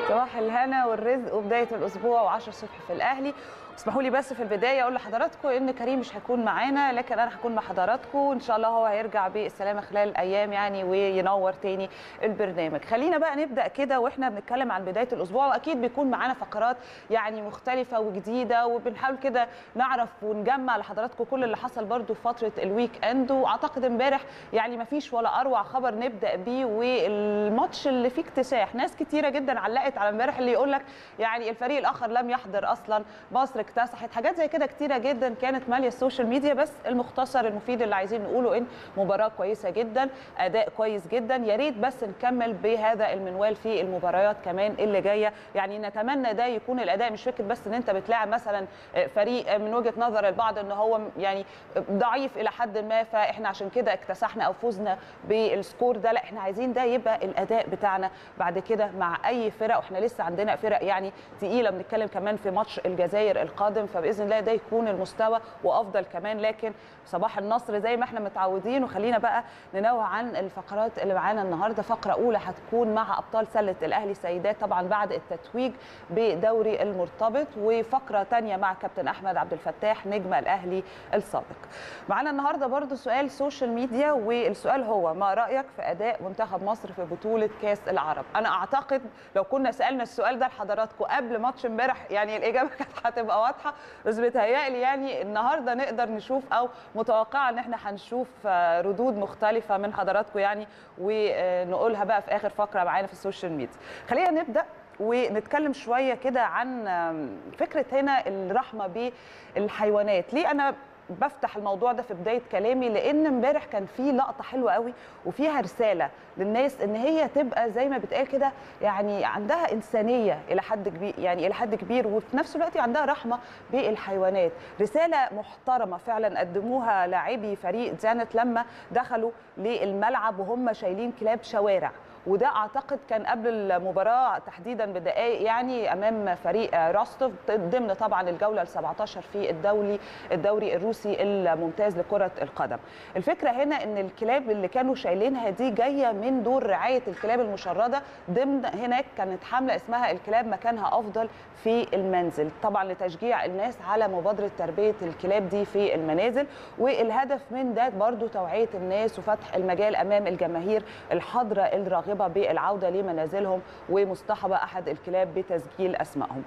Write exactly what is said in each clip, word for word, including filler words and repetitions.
صباح الهنا والرزق وبدايه الاسبوع وعشرة الصبح في الاهلي. اسمحوا لي بس في البدايه اقول لحضراتكم ان كريم مش هيكون معانا، لكن انا هكون مع حضراتكم ان شاء الله. هو هيرجع بالسلامه خلال الايام يعني وينور تاني البرنامج. خلينا بقى نبدا كده واحنا بنتكلم عن بدايه الاسبوع، واكيد بيكون معانا فقرات يعني مختلفه وجديده، وبنحاول كده نعرف ونجمع لحضراتكم كل اللي حصل برده في فتره الويك اند. واعتقد امبارح يعني ما فيش ولا اروع خبر نبدا بيه، والماتش اللي فيه اكتساح. ناس كتيره جدا علقت على امبارح اللي يقول لك يعني الفريق الاخر لم يحضر اصلا، مصر اكتسحت، حاجات زي كده كتيره جدا كانت ماليه السوشيال ميديا. بس المختصر المفيد اللي عايزين نقوله ان مباراه كويسه جدا، اداء كويس جدا. يا ريت بس نكمل بهذا المنوال في المباريات كمان اللي جايه. يعني نتمنى ده يكون الاداء، مش فكره بس ان انت بتلاعب مثلا فريق من وجهه نظر البعض ان هو يعني ضعيف الى حد ما، فاحنا عشان كده اكتسحنا او فزنا بالسكور ده. لا، احنا عايزين ده يبقى الاداء بتاعنا بعد كده مع اي فرق، واحنا لسه عندنا فرق يعني تقيله. بنتكلم كمان في ماتش الجزائر القادم، فباذن الله ده يكون المستوى وافضل كمان. لكن صباح النصر زي ما احنا متعودين. وخلينا بقى ننوه عن الفقرات اللي معانا النهارده. فقره اولى هتكون مع ابطال سله الاهلي سيدات طبعا بعد التتويج بدوري المرتبط، وفقره ثانيه مع كابتن احمد عبد الفتاح نجم الاهلي السابق. معانا النهارده برضو سؤال سوشيال ميديا، والسؤال هو ما رايك في اداء منتخب مصر في بطوله كاس العرب؟ انا اعتقد لو كنا سالنا السؤال ده لحضراتكم قبل ماتش امبارح يعني الاجابه كانت هتبقى واضحه، بس بيتهيألي يعني النهارده نقدر نشوف او متوقعه ان احنا هنشوف ردود مختلفه من حضراتكم يعني، ونقولها بقى في اخر فقره معانا في السوشيال ميديا. خلينا نبدا ونتكلم شويه كده عن فكره هنا الرحمه بالحيوانات. ليه انا بفتح الموضوع ده في بدايه كلامي؟ لان امبارح كان في لقطه حلوه قوي وفيها رساله للناس ان هي تبقى زي ما بتقال كده يعني عندها انسانيه الى حد كبير، يعني الى حد كبير، وفي نفس الوقت عندها رحمه بالحيوانات. رساله محترمه فعلا قدموها لاعبي فريق زانت لما دخلوا للملعب وهم شايلين كلاب شوارع. وده اعتقد كان قبل المباراه تحديدا بدقائق يعني امام فريق روستوف ضمن طبعا الجوله ال سبعتاشر في الدوري الدوري الروسي الممتاز لكره القدم. الفكره هنا ان الكلاب اللي كانوا شايلينها دي جايه من دور رعايه الكلاب المشرده ضمن هناك كانت حمله اسمها الكلاب مكانها افضل في المنزل، طبعا لتشجيع الناس على مبادره تربيه الكلاب دي في المنازل. والهدف من ده برضو توعيه الناس وفتح المجال امام الجماهير الحاضره الراغبه بالعوده لمنازلهم ومصطحبه احد الكلاب بتسجيل اسمائهم.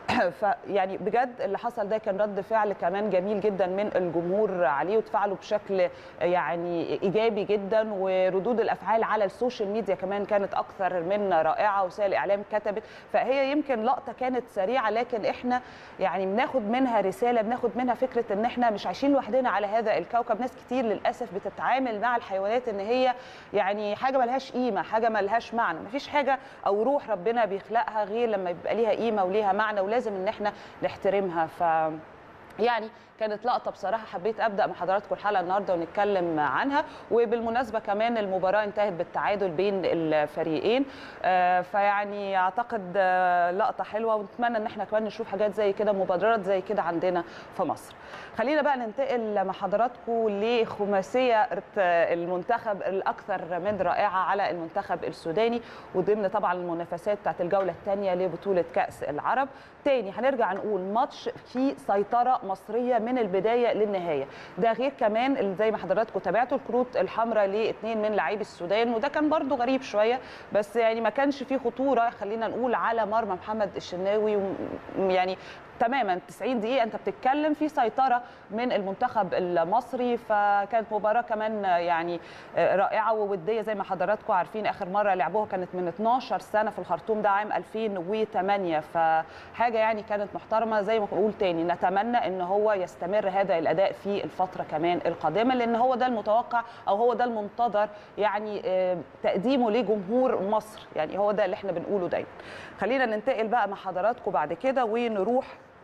فيعني بجد اللي حصل ده كان رد فعل كمان جميل جدا من الجمهور عليه، وتفاعلوا بشكل يعني ايجابي جدا. وردود الافعال على السوشيال ميديا كمان كانت اكثر من رائعه، وسائل الاعلام كتبت. فهي يمكن لقطه كانت سريعه، لكن احنا يعني بناخد منها رساله، بناخد منها فكره ان احنا مش عايشين لوحدنا على هذا الكوكب. ناس كتير للاسف بتتعامل مع الحيوانات ان هي يعني حاجه ملهاش قيمه، حاجه ملهاش معنى. مفيش حاجه او روح ربنا بيخلقها غير لما يبقى ليها قيمه وليها معنى، ولازم ان احنا نحترمها. ف يعني كانت لقطه بصراحه حبيت ابدا مع حضراتكم الحلقه النهارده ونتكلم عنها. وبالمناسبه كمان المباراه انتهت بالتعادل بين الفريقين، فيعني اعتقد لقطه حلوه، ونتمنى ان احنا كمان نشوف حاجات زي كده، مبادرات زي كده عندنا في مصر. خلينا بقى ننتقل مع حضراتكم لخماسيه المنتخب الاكثر من رائعه على المنتخب السوداني، وضمن طبعا المنافسات بتاعت الجوله الثانيه لبطوله كاس العرب. تاني هنرجع نقول ماتش فيه سيطره مصريه من البدايه للنهايه. ده غير كمان زي ما حضراتكم تابعتوا الكروت الحمراء لاثنين من لاعبي السودان، وده كان برضو غريب شويه، بس يعني ما كانش فيه خطوره خلينا نقول على مرمى محمد الشناوي. يعني تماما تسعين دقيقه انت بتتكلم في سيطره من المنتخب المصري. فكانت مباراه كمان يعني رائعه ووديه زي ما حضراتكم عارفين. اخر مره لعبوها كانت من اتناشر سنه في الخرطوم، ده عام ألفين وثمانية. فحاجه يعني كانت محترمه. زي ما بقول تاني نتمنى ان هو يستمر هذا الاداء في الفتره كمان القادمه، لان هو ده المتوقع او هو ده المنتظر يعني تقديمه لجمهور مصر. يعني هو ده اللي احنا بنقوله دايما. خلينا ننتقل بقى مع حضراتكم بعد كده ونروح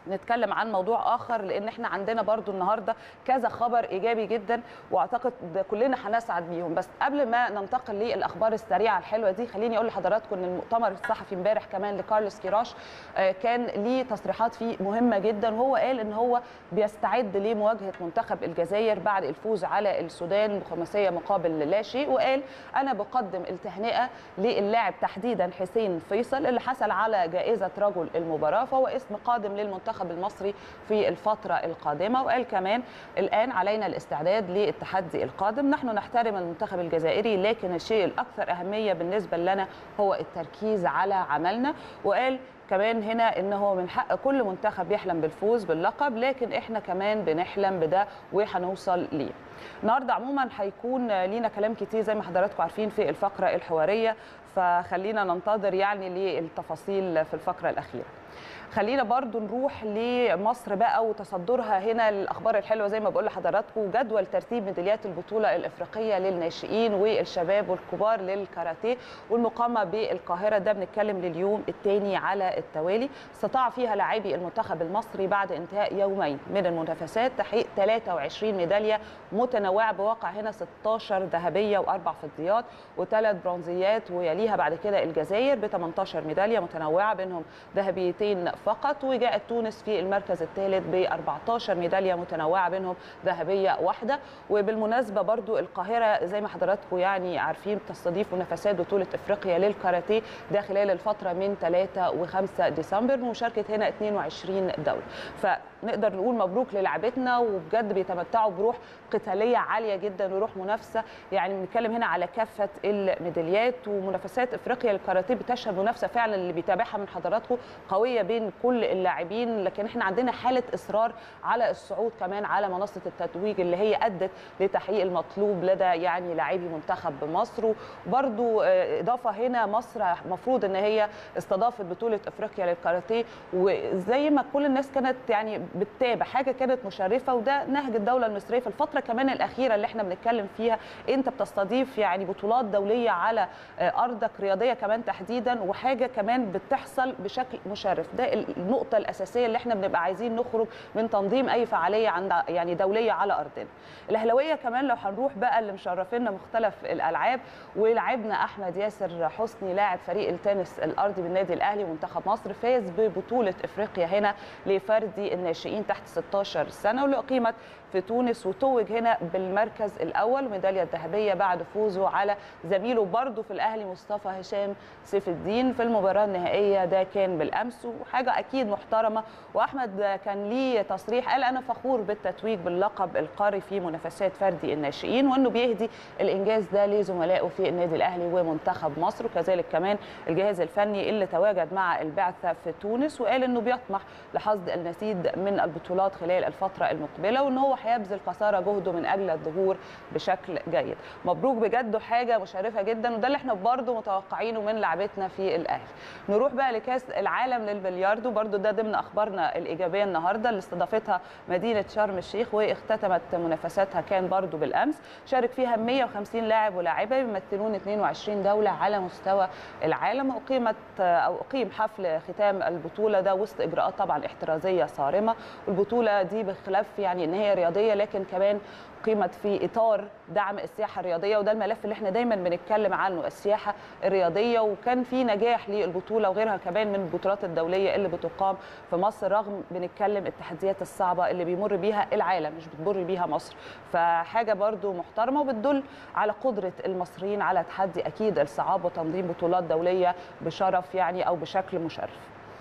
نتكلم عن موضوع اخر، لان احنا عندنا برضو النهارده كذا خبر ايجابي جدا واعتقد كلنا هنسعد بيهم. بس قبل ما ننتقل للاخبار السريعه الحلوه دي، خليني اقول لحضراتكم ان المؤتمر الصحفي امبارح كمان لكارلوس كيروش كان ليه تصريحات فيه مهمه جدا، وهو قال ان هو بيستعد لمواجهه منتخب الجزائر بعد الفوز على السودان بخماسيه مقابل لا شيء. وقال انا بقدم التهنئه للاعب تحديدا حسين فيصل اللي حصل على جائزه رجل المباراه، فهو اسم قادم للمنتخب المنتخب المصري في الفترة القادمة. وقال كمان الآن علينا الاستعداد للتحدي القادم، نحن نحترم المنتخب الجزائري لكن الشيء الأكثر أهمية بالنسبة لنا هو التركيز على عملنا. وقال كمان هنا ان هو من حق كل منتخب يحلم بالفوز باللقب، لكن احنا كمان بنحلم بده وهنوصل ليه. النهارده عموما هيكون لينا كلام كتير زي ما حضراتكم عارفين في الفقرة الحوارية، فخلينا ننتظر يعني للتفاصيل في الفقرة الأخيرة. خلينا برضو نروح لمصر بقى وتصدرها هنا للاخبار الحلوه زي ما بقول لحضراتكم. جدول ترتيب ميداليات البطوله الافريقيه للناشئين والشباب والكبار للكاراتيه والمقامه بالقاهره، ده بنتكلم لليوم الثاني على التوالي. استطاع فيها لاعبي المنتخب المصري بعد انتهاء يومين من المنافسات تحقيق ثلاثة وعشرين ميداليه متنوعه، بواقع هنا ستاشر ذهبيه واربع فضيات وثلاث برونزيات، ويليها بعد كده الجزائر ب ثمانية عشر ميداليه متنوعه بينهم ذهبيتين فقط، وجاءت تونس في المركز الثالث ب أربعة عشر ميداليه متنوعه بينهم ذهبيه واحده. وبالمناسبه برضو القاهره زي ما حضراتكم يعني عارفين تستضيف منافسات بطوله افريقيا للكاراتيه ده خلال الفتره من ثلاثة وخمسة ديسمبر، بمشاركه هنا اثنين وعشرين دوله. فنقدر نقول مبروك للاعبتنا، وبجد بيتمتعوا بروح قتاليه عاليه جدا وروح منافسه. يعني بنتكلم هنا على كافه الميداليات، ومنافسات افريقيا للكاراتيه بتشهد منافسه فعلا اللي بيتابعها من حضراتكم قويه بين كل اللاعبين، لكن احنا عندنا حاله اصرار على الصعود كمان على منصه التتويج اللي هي ادت لتحقيق المطلوب لدى يعني لاعبي منتخب مصر. وبرده اضافه هنا مصر المفروض ان هي استضافت بطوله افريقيا للكاراتيه، وزي ما كل الناس كانت يعني بتتابع حاجه كانت مشرفه، وده نهج الدوله المصريه في الفتره كمان الاخيره اللي احنا بنتكلم فيها. انت بتستضيف يعني بطولات دوليه على ارضك رياضيه كمان تحديدا، وحاجه كمان بتحصل بشكل مشرف. ده النقطه الاساسيه اللي احنا بنبقى عايزين نخرج من تنظيم اي فعاليه عند يعني دوليه على ارضنا. الاهلاويه كمان لو هنروح بقى اللي مشرفينا مختلف الالعاب، ولعبنا احمد ياسر حسني لاعب فريق التنس الارضي بالنادي الاهلي ومنتخب مصر فاز ببطوله افريقيا هنا لفردي الناشئين تحت ستاشر سنه، واللي اقيمت في تونس، وتوج هنا بالمركز الاول وميداليه ذهبيه بعد فوزه على زميله برضه في الاهلي مصطفى هشام سيف الدين في المباراه النهائيه. ده كان بالامس وحاجه اكيد محترمه. واحمد كان ليه تصريح قال انا فخور بالتتويج باللقب القاري في منافسات فردي الناشئين، وانه بيهدي الانجاز ده لزملائه في النادي الاهلي ومنتخب مصر، وكذلك كمان الجهاز الفني اللي تواجد مع البعثه في تونس، وقال انه بيطمح لحصد المزيد من البطولات خلال الفتره المقبله، وان هو هيبذل قصارى جهده من اجل الظهور بشكل جيد. مبروك بجد، حاجه مشرفه جدا، وده اللي احنا برضو متوقعينه من لعبتنا في الاهلي. نروح بقى لكاس العالم للبلياردو، برضو ده ضمن اخبارنا الايجابيه النهارده اللي استضافتها مدينه شرم الشيخ واختتمت منافساتها كان برضو بالامس. شارك فيها مية وخمسين لاعب ولاعبه يمثلون اثنين وعشرين دوله على مستوى العالم، واقيمت او اقيم حفل ختام البطوله ده وسط اجراءات طبعا احترازيه صارمه. والبطوله دي بخلاف يعني ان هي رياضيه لكن كمان قيمت في اطار دعم السياحه الرياضيه، وده الملف اللي احنا دايما بنتكلم عنه، السياحه الرياضيه. وكان في نجاح للبطوله وغيرها كمان من البطولات الدوليه اللي بتقام في مصر، رغم بنتكلم التحديات الصعبه اللي بيمر بيها العالم مش بتمر بيها مصر. فحاجه برضو محترمه وبتدل على قدره المصريين على تحدي اكيد الصعاب وتنظيم بطولات دوليه بشرف يعني او بشكل مشرف.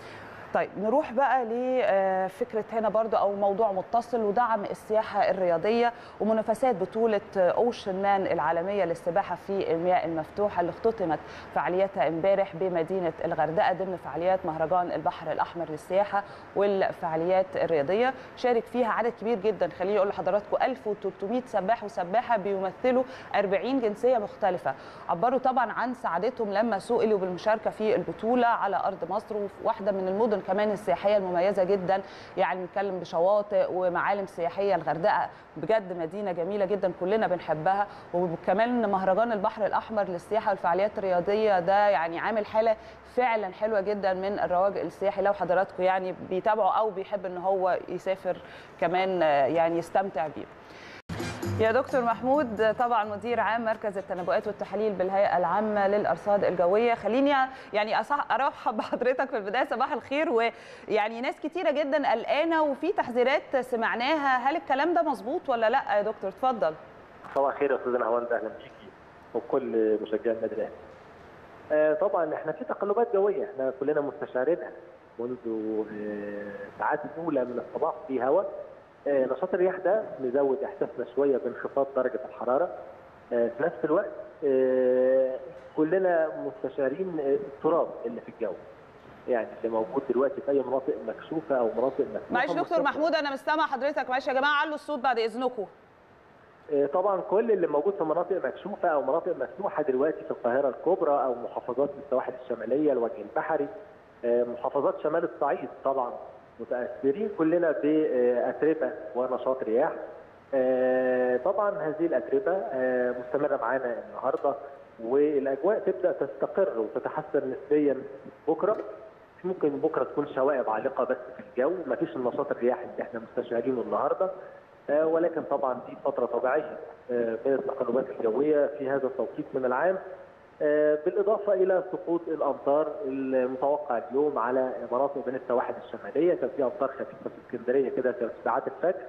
طيب نروح بقى لفكره هنا برضو او موضوع متصل ودعم السياحه الرياضيه ومنافسات بطوله اوشن مان العالميه للسباحه في المياه المفتوحه اللي اختتمت فعالياتها امبارح بمدينه الغردقه ضمن فعاليات مهرجان البحر الاحمر للسياحه والفعاليات الرياضيه. شارك فيها عدد كبير جدا، خليني اقول لحضراتكم ألف وثلاثمائة سباح وسباحه بيمثلوا أربعين جنسيه مختلفه. عبروا طبعا عن سعادتهم لما سئلوا بالمشاركه في البطوله على ارض مصر وفي واحده من المدن المدن كمان السياحيه المميزه جدا، يعني بنتكلم بشواطئ ومعالم سياحيه. الغردقه بجد مدينه جميله جدا كلنا بنحبها، وكمان مهرجان البحر الاحمر للسياحه والفعاليات الرياضيه ده يعني عامل حاله فعلا حلوه جدا من الرواج السياحي. لو حضراتكم يعني بيتابعوا او بيحب ان هو يسافر كمان يعني يستمتع بيه. يا دكتور محمود، طبعا مدير عام مركز التنبؤات والتحاليل بالهيئه العامه للارصاد الجويه، خليني يعني ارحب بحضرتك في البدايه. صباح الخير. ويعني ناس كتيره جدا قلقانه وفي تحذيرات سمعناها، هل الكلام ده مظبوط ولا لا يا دكتور؟ اتفضل. صباح الخير يا استاذ نهاوند، اهلا بيكي وكل مشجعي النادي الاهلي. آه طبعا احنا في تقلبات جويه احنا كلنا مستشعرينها منذ الساعات آه الاولى من الصباح في هواء. آه نشاط الرياح ده مزود احساسنا شويه بانخفاض درجه الحراره. آه في نفس الوقت آه كلنا مستشعرين التراب اللي في الجو، يعني اللي موجود دلوقتي في اي مناطق مكشوفه او مناطق مفتوحه. معلش دكتور محمود انا مش سامع حضرتك، معلش يا جماعه علوا الصوت بعد اذنكم. طبعا كل اللي موجود في مناطق مكشوفه او مناطق مفتوحه دلوقتي في القاهره الكبرى او محافظات السواحل الشماليه، الوجه البحري، محافظات شمال الصعيد، طبعا متاثرين كلنا باتربه ونشاط رياح. طبعا هذه الاتربه مستمره معانا النهارده، والاجواء تبدا تستقر وتتحسن نسبيا بكره. ممكن بكره تكون شوائب عالقه بس في الجو، ما فيش النشاط الرياحي اللي احنا مستشعرينه النهارده، ولكن طبعا دي فتره طبيعيه من التقلبات الجويه في هذا التوقيت من العام، بالاضافه الى سقوط الامطار المتوقع اليوم على مناطق من السواحل الشماليه. كان في امطار خفيفه في اسكندريه كده في ساعات الفجر،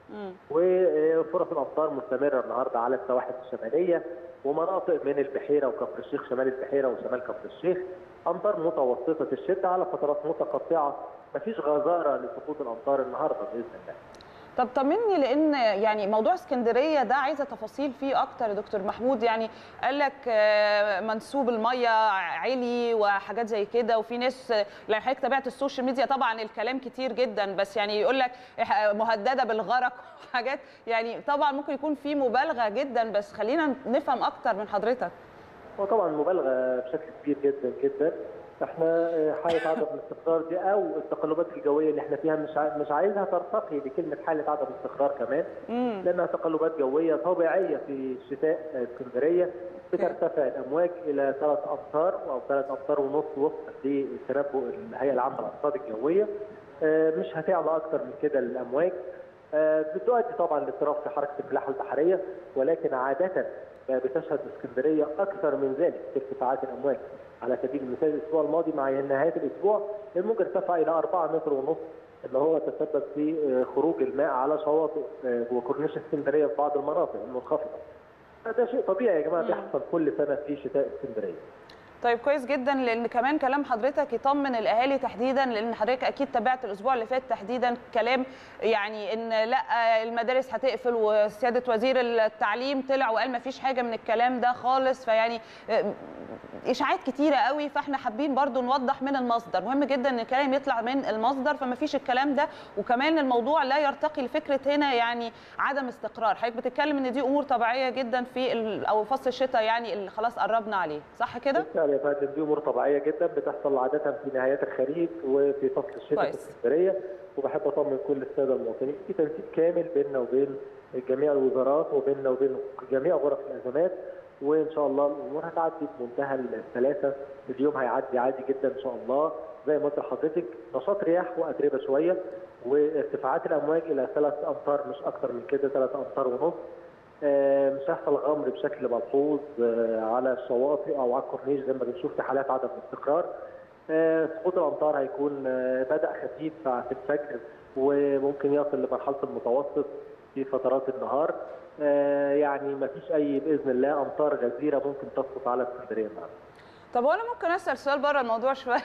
وفرص الامطار مستمره النهارده على السواحل الشماليه ومناطق من البحيره وكفر الشيخ، شمال البحيره وشمال كفر الشيخ. امطار متوسطه الشده على فترات متقطعه، مفيش غزاره لسقوط الامطار النهارده باذن الله. طب طمني، لان يعني موضوع اسكندريه ده عايزه تفاصيل فيه اكتر يا دكتور محمود. يعني قال لك منسوب الميه عالي وحاجات زي كده، وفي ناس لو حضرتك تابعت السوشيال ميديا طبعا الكلام كتير جدا، بس يعني يقول لك مهدده بالغرق وحاجات، يعني طبعا ممكن يكون في مبالغه جدا، بس خلينا نفهم اكتر من حضرتك. هو طبعا مبالغه بشكل كبير جدا جدا. احنا حاله عدم الاستقرار دي او التقلبات الجويه اللي احنا فيها مش مش عايزها ترتقي لكلمه حاله عدم استقرار كمان، مم. لانها تقلبات جويه طبيعيه في شتاء اسكندريه. بترتفع الامواج الى ثلاث امتار او ثلاث امتار ونص وفقا لتنبؤ الهيئه العامه للارصاد الجويه. مش هتعلى اكثر من كده الامواج. بتؤدي طبعا لاضطراب في حركه الملاحه البحريه، ولكن عاده بتشهد اسكندريه اكثر من ذلك في ارتفاعات الامواج. على سبيل المثال الاسبوع الماضي مع نهايه الاسبوع الموج ارتفع الى أربعة متر ونص، اللي هو تسبب في خروج الماء على شواطئ وكورنيش اسكندريه في بعض المناطق المنخفضه. هذا شيء طبيعي يا جماعه بيحصل كل سنه في شتاء اسكندريه. طيب كويس جدا، لان كمان كلام حضرتك يطمن الاهالي تحديدا، لان حضرتك اكيد تابعت الاسبوع اللي فات تحديدا كلام يعني ان لا المدارس هتقفل، وسياده وزير التعليم طلع وقال ما فيش حاجه من الكلام ده خالص. فيعني اشاعات كتيره قوي، فاحنا حابين برضو نوضح من المصدر. مهم جدا ان الكلام يطلع من المصدر، فما فيش الكلام ده. وكمان الموضوع لا يرتقي لفكره هنا يعني عدم استقرار. حضرتك بتتكلم ان دي امور طبيعيه جدا في او فصل الشتاء يعني اللي خلاص قربنا عليه، صح كده؟ يا فندم دي امور طبيعيه جدا بتحصل عاده في نهايات الخريف وفي فصل الشتاء في اسكندريه. وبحب اطمن كل الساده المواطنين في تنسيق كامل بيننا وبين جميع الوزارات وبيننا وبين جميع غرف الازمات، وان شاء الله الامور هتعدي بمنتهى السلاسه. اليوم هيعدي عادي جدا ان شاء الله. زي ما قلت لحضرتك نشاط رياح واتربه شويه، وارتفاعات الامواج الى ثلاث امتار مش اكثر من كده، ثلاث امتار ونص. مش هيحصل غمر بشكل ملحوظ على الشواطئ او على الكورنيش زي ما بنشوف في حالات عدم الاستقرار. سقوط الامطار هيكون بدا خفيف في الفجر وممكن يصل لمرحله المتوسط في فترات النهار. يعني ما فيش اي باذن الله امطار غزيره ممكن تسقط على اسكندريه النهارده. طب وانا ممكن اسال سؤال بره الموضوع شويه؟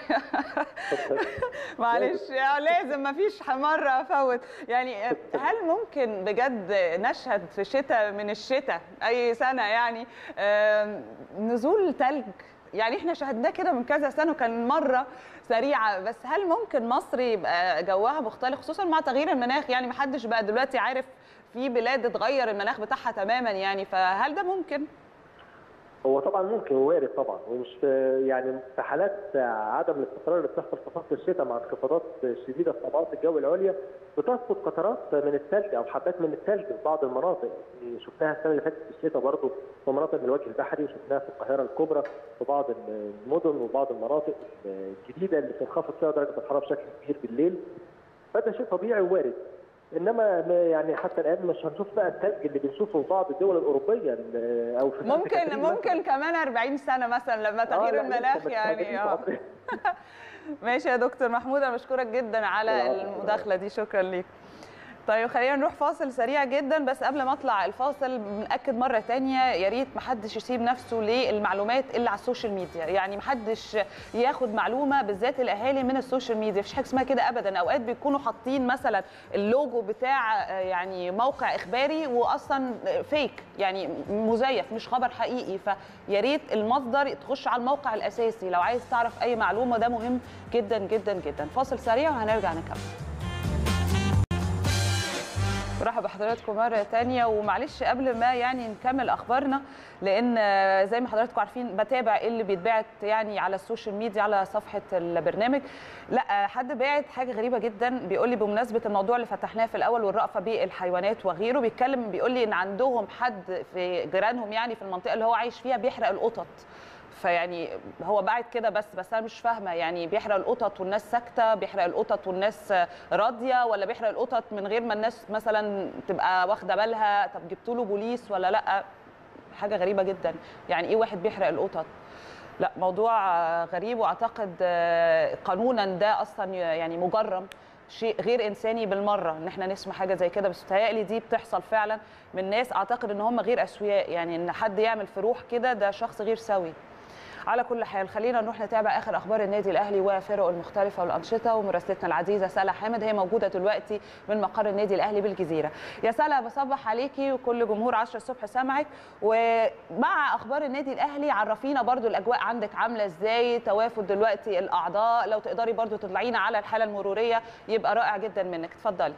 معلش يعني لازم، ما فيش مره افوت. يعني هل ممكن بجد نشهد في شتاء من الشتاء اي سنه يعني نزول ثلج؟ يعني احنا شاهدناه كده من كذا سنه وكان مره سريعه، بس هل ممكن مصر يبقى جوها مختلف خصوصا مع تغيير المناخ؟ يعني ما حدش بقى دلوقتي عارف، في بلاد اتغير المناخ بتاعها تماما يعني، فهل ده ممكن؟ هو طبعا ممكن وارد طبعا، ومش في يعني في حالات عدم الاستقرار اللي بتحصل في فصل الشتاء مع انخفاضات شديده في طبقات الجو العليا بتسقط قطرات من الثلج او حبات من الثلج في بعض المناطق. شفناها السنه اللي فاتت في الشتاء برضه في مناطق من الوجه البحري، وشفناها في القاهره الكبرى في بعض المدن وبعض المناطق الجديده اللي بتنخفض فيها درجه الحراره بشكل كبير بالليل. فده شيء طبيعي ووارد. انما يعني حتى الان مش هنشوف بقى الثلج اللي بنشوفه في بعض الدول الاوروبيه او في ممكن ممكن كمان أربعين سنه مثلا لما تغيير آه المناخ يعني اه ماشي يا دكتور محمود، انا بشكرك جدا على المداخله دي، شكرا ليك. طيب خلينا نروح فاصل سريع جدا، بس قبل ما اطلع الفاصل بنأكد مره ثانيه يا ريت ما حدش يسيب نفسه للمعلومات اللي على السوشيال ميديا، يعني ما حدش ياخد معلومه بالذات الاهالي من السوشيال ميديا، مفيش حاجه اسمها كده ابدا. اوقات بيكونوا حاطين مثلا اللوجو بتاع يعني موقع اخباري واصلا فيك يعني مزيف مش خبر حقيقي، فيا ريت المصدر تخش على الموقع الاساسي لو عايز تعرف اي معلومه، ده مهم جدا جدا جدا. فاصل سريع وهنرجع نكمل. برحب بحضراتكم مرة تانية، ومعلش قبل ما يعني نكمل أخبارنا، لأن زي ما حضراتكم عارفين بتابع إيه اللي بيتباعت يعني على السوشيال ميديا على صفحة البرنامج. لا حد باعت حاجة غريبة جدا، بيقول لي بمناسبة الموضوع اللي فتحناه في الأول والرأفة بالحيوانات وغيره، بيتكلم بيقول لي إن عندهم حد في جيرانهم يعني في المنطقة اللي هو عايش فيها بيحرق القطط. فيعني هو باعت كده بس بس انا مش فاهمه، يعني بيحرق القطط والناس ساكته، بيحرق القطط والناس راضيه، ولا بيحرق القطط من غير ما الناس مثلا تبقى واخده بالها؟ طب جبتوا له بوليس ولا لا؟ حاجه غريبه جدا، يعني ايه واحد بيحرق القطط؟ لا موضوع غريب، واعتقد قانونا ده اصلا يعني مجرم، شيء غير انساني بالمره ان احنا نسمع حاجه زي كده. بس بتهيألي دي بتحصل فعلا من ناس اعتقد ان هم غير اسوياء، يعني ان حد يعمل في روح كده ده شخص غير سوي. على كل حال خلينا نروح نتابع اخر اخبار النادي الاهلي وفرقه المختلفه والانشطه، ومراسلتنا العزيزه سلا حامد هي موجوده دلوقتي من مقر النادي الاهلي بالجزيره. يا سلا بصبح عليكي وكل جمهور عشرة الصبح سامعك، ومع اخبار النادي الاهلي عرفينا برضو الاجواء عندك عامله ازاي، توافد دلوقتي الاعضاء، لو تقدري برضو تطلعينا على الحاله المروريه يبقى رائع جدا منك، اتفضلي.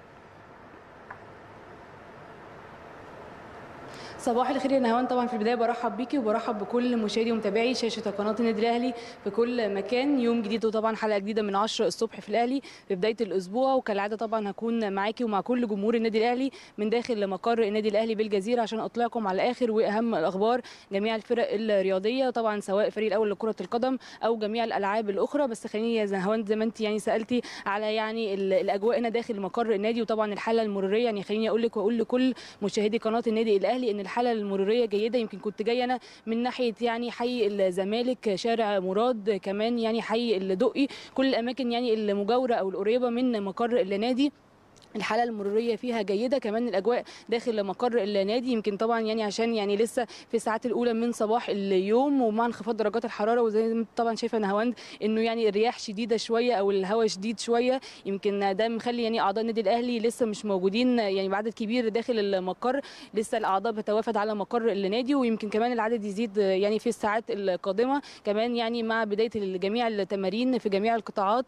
صباح الخير يا نهوان، طبعا في البدايه برحب بيكي وبرحب بكل مشاهدي ومتابعي شاشه قناه النادي الاهلي في كل مكان. يوم جديد وطبعا حلقه جديده من عشرة الصبح في الاهلي في بدايه الاسبوع، وكالعاده طبعا هكون معاكي ومع كل جمهور النادي الاهلي من داخل مقر النادي الاهلي بالجزيره عشان اطلعكم على اخر واهم الاخبار جميع الفرق الرياضيه، طبعا سواء الفريق الاول لكره القدم او جميع الالعاب الاخرى. بس خليني يا نهوان زي ما انت يعني سالتي على يعني الاجواء هنا داخل مقر النادي وطبعا الحاله المروريه، يعني خليني اقول لك واقول لكل مشاهدي قناه النادي الاهلي ان الحاله المروريه جيده. يمكن كنت جايه انا من ناحيه يعني حي الزمالك، شارع مراد، كمان يعني حي الدقي، كل الاماكن يعني المجاوره او القريبه من مقر النادي الحاله المروريه فيها جيده. كمان الاجواء داخل مقر النادي يمكن طبعا يعني عشان يعني لسه في الساعات الاولى من صباح اليوم ومع انخفاض درجات الحراره، وزي ما طبعا شايفه نهاوند انه يعني الرياح شديده شويه او الهواء شديد شويه، يمكن ده مخلي يعني اعضاء النادي الاهلي لسه مش موجودين يعني بعدد كبير داخل المقر، لسه الاعضاء بتوافد على مقر النادي، ويمكن كمان العدد يزيد يعني في الساعات القادمه كمان يعني مع بدايه جميع التمارين في جميع القطاعات،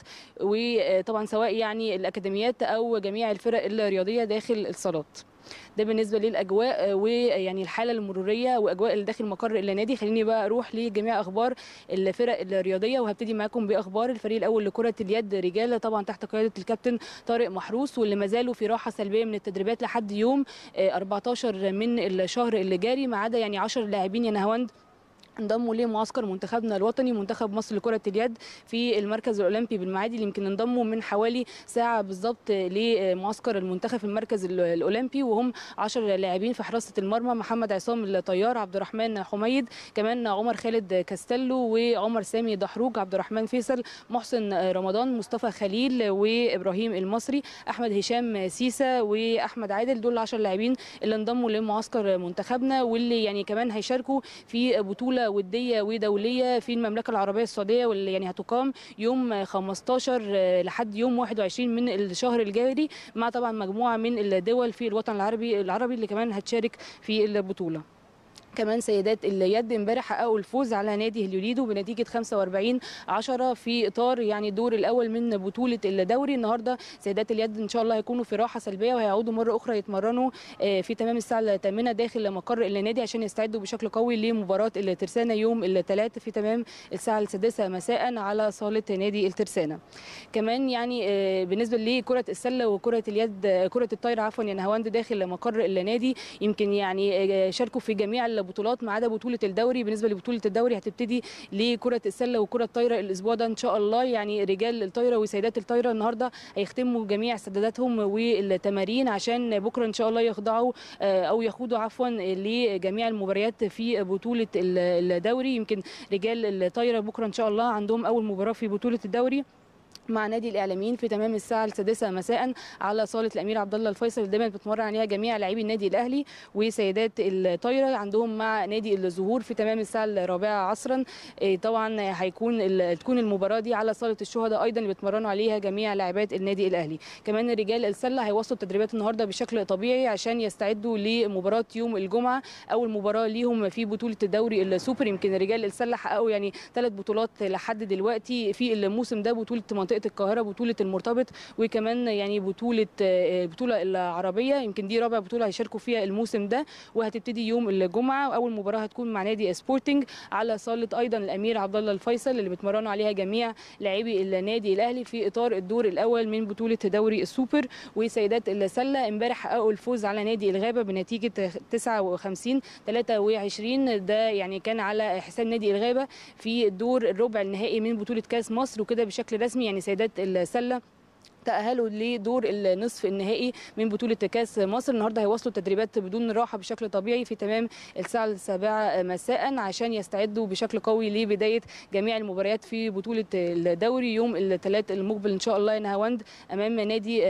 وطبعا سواء يعني الاكاديميات او جميع الفرق الرياضيه داخل الصالات. ده بالنسبه للاجواء ويعني الحاله المروريه واجواء اللي داخل مقر النادي. خليني بقى اروح لجميع اخبار الفرق الرياضيه، وهبتدي معاكم باخبار الفريق الاول لكره اليد رجال طبعا تحت قياده الكابتن طارق محروس، واللي ما زالوا في راحه سلبيه من التدريبات لحد يوم أربعتاشر من الشهر اللي جاري، ما عدا يعني عشرة لاعبين يا نهاوند انضموا لمعسكر منتخبنا الوطني منتخب مصر لكره اليد في المركز الاولمبي بالمعادي، اللي يمكن انضموا من حوالي ساعه بالظبط لمعسكر المنتخب في المركز الاولمبي، وهم عشرة لاعبين في حراسه المرمى: محمد عصام الطيار، عبد الرحمن حميد، كمان عمر خالد كاستيلو، وعمر سامي دحروج، عبد الرحمن فيصل، محسن رمضان، مصطفى خليل، وابراهيم المصري، احمد هشام سيسا، واحمد عادل. دول عشرة لاعبين اللي انضموا لمعسكر منتخبنا، واللي يعني كمان هيشاركوا في بطوله وديه ودوليه في المملكه العربيه السعوديه، واللي يعني هتقام يوم خمستاشر لحد يوم واحد وعشرين من الشهر الجاري، مع طبعا مجموعه من الدول في الوطن العربي العربي اللي كمان هتشارك في البطوله. كمان سيدات اليد امبارح حققوا الفوز على نادي هليوليدو بنتيجه خمسة وأربعين عشرة في اطار يعني الدور الاول من بطوله الدوري. النهارده سيدات اليد ان شاء الله هيكونوا في راحه سلبيه وهيعودوا مره اخرى يتمرنوا في تمام الساعه الثامنه داخل مقر النادي عشان يستعدوا بشكل قوي لمباراه الترسانه يوم الثلاث في تمام الساعه السادسه مساء على صاله نادي الترسانه. كمان يعني بالنسبه لكره السله وكره اليد كره الطايره عفوا يا نهاوند داخل مقر النادي يمكن يعني شاركوا في جميع البطولات ما عدا بطوله الدوري. بالنسبه لبطوله الدوري هتبتدي لكره السله وكره الطايره الاسبوع ده ان شاء الله. يعني رجال الطايره وسيدات الطايره النهارده هيختموا جميع استعداداتهم والتمارين عشان بكره ان شاء الله يخضعوا او يخوضوا عفوا لجميع المباريات في بطوله الدوري. يمكن رجال الطايره بكره ان شاء الله عندهم اول مباراه في بطوله الدوري مع نادي الاعلاميين في تمام الساعه السادسه مساء على صاله الامير عبد الله الفيصل اللي دايما بتمرن عليها جميع لاعبي النادي الاهلي. وسيدات الطايره عندهم مع نادي الزهور في تمام الساعه الرابعه عصرا. طبعا هيكون تكون المباراه دي على صاله الشهداء ايضا اللي بتمرنوا عليها جميع لاعبات النادي الاهلي. كمان رجال السله هيواصلوا التدريبات النهارده بشكل طبيعي عشان يستعدوا لمباراه يوم الجمعه اول مباراه ليهم في بطوله الدوري السوبر. يمكن رجال السله حققوا يعني ثلاث بطولات لحد دلوقتي في الموسم ده، بطوله منطقه القاهره، بطوله المرتبط، وكمان يعني بطوله بطوله العربيه. يمكن دي رابع بطوله هيشاركوا فيها الموسم ده وهتبتدي يوم الجمعه. اول مباراه هتكون مع نادي سبورتنج على صاله ايضا الامير عبد الله الفيصل اللي بتمرنوا عليها جميع لاعبي النادي الاهلي في اطار الدور الاول من بطوله دوري السوبر. وسيدات السله امبارح حققوا الفوز على نادي الغابه بنتيجه تسعة وخمسين ثلاثة وعشرين. ده يعني كان على حساب نادي الغابه في الدور الربع النهائي من بطوله كاس مصر، وكده بشكل رسمي يعني سيدات السله تأهلوا لدور النصف النهائي من بطولة كاس مصر. النهارده هيواصلوا التدريبات بدون راحة بشكل طبيعي في تمام الساعة السابعة مساء عشان يستعدوا بشكل قوي لبداية جميع المباريات في بطولة الدوري يوم الثلاث المقبل إن شاء الله يا نهاوند أمام نادي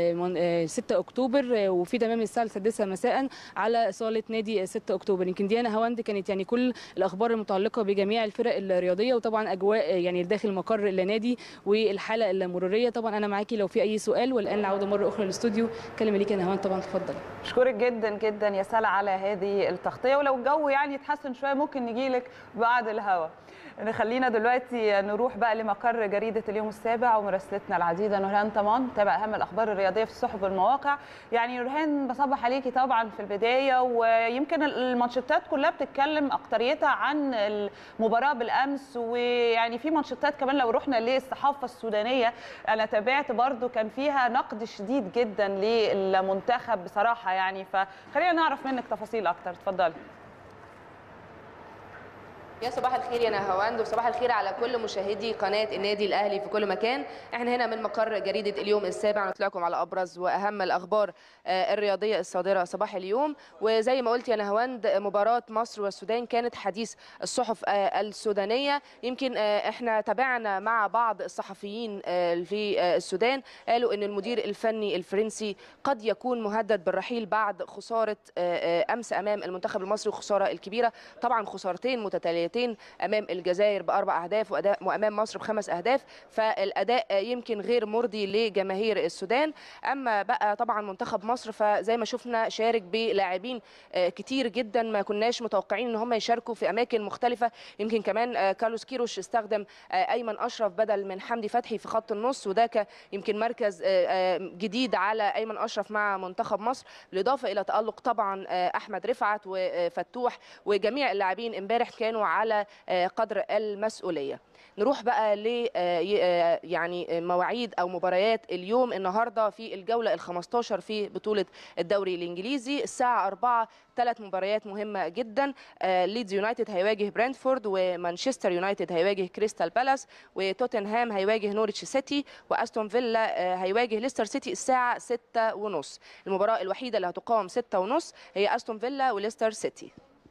ستة أكتوبر وفي تمام الساعة السادسة مساء على صالة نادي ستة أكتوبر. يمكن دي يا نهاوند كانت يعني كل الأخبار المتعلقة بجميع الفرق الرياضية وطبعا أجواء يعني داخل مقر النادي والحالة المرورية. طبعا أنا معاكي لو في اي سؤال، والان العوده مره اخرى للاستوديو. كلمه ليك يا نهاوند طبعا اتفضلي. اشكرك جدا جدا يا سلا على هذه التغطيه، ولو الجو يعني يتحسن شويه ممكن نجي لك بعد الهوا. خلينا دلوقتي نروح بقى لمقر جريده اليوم السابع ومراسلتنا العزيزه نورهان طمان تابع اهم الاخبار الرياضيه في الصحف والمواقع. يعني نورهان بصبح عليكي طبعا في البدايه، ويمكن المانشيتات كلها بتتكلم اكتريتها عن المباراه بالامس، ويعني في مانشيتات كمان لو رحنا للصحافه السودانيه انا تابعت برضو كان فيها نقد شديد جدا للمنتخب بصراحه يعني، فخلينا نعرف منك تفاصيل اكتر. اتفضلي. يا صباح الخير يا نهاوند وصباح الخير على كل مشاهدي قناه النادي الاهلي في كل مكان. احنا هنا من مقر جريده اليوم السابع نطلع لكم على ابرز واهم الاخبار الرياضيه الصادره صباح اليوم. وزي ما قلت يا نهاوند مباراه مصر والسودان كانت حديث الصحف السودانيه. يمكن احنا تابعنا مع بعض الصحفيين في السودان قالوا ان المدير الفني الفرنسي قد يكون مهدد بالرحيل بعد خساره امس امام المنتخب المصري، الخساره الكبيره طبعا، خسارتين متتاليه امام الجزائر باربع اهداف وامام مصر بخمس اهداف، فالاداء يمكن غير مرضي لجماهير السودان. اما بقى طبعا منتخب مصر فزي ما شفنا شارك بلاعبين كتير جدا ما كناش متوقعين ان هم يشاركوا في اماكن مختلفه. يمكن كمان كارلوس كيروش استخدم ايمن اشرف بدل من حمدي فتحي في خط النص، وده يمكن مركز جديد على ايمن اشرف مع منتخب مصر، بالاضافه الى تالق طبعا احمد رفعت وفتوح وجميع اللاعبين امبارح كانوا على قدر المسؤوليه. نروح بقى ل يعني مواعيد او مباريات اليوم. النهارده في الجوله الخامسة عشر في بطوله الدوري الانجليزي الساعه أربعة ثلاث مباريات مهمه جدا. ليدز يونايتد هيواجه برنتفورد، ومانشستر يونايتد هيواجه كريستال بالاس، وتوتنهام هيواجه نوريتش سيتي، واستون فيلا هيواجه ليستر سيتي الساعه ستة وثلاثين. المباراه الوحيده اللي هتقام ستة وثلاثين هي استون فيلا وليستر سيتي.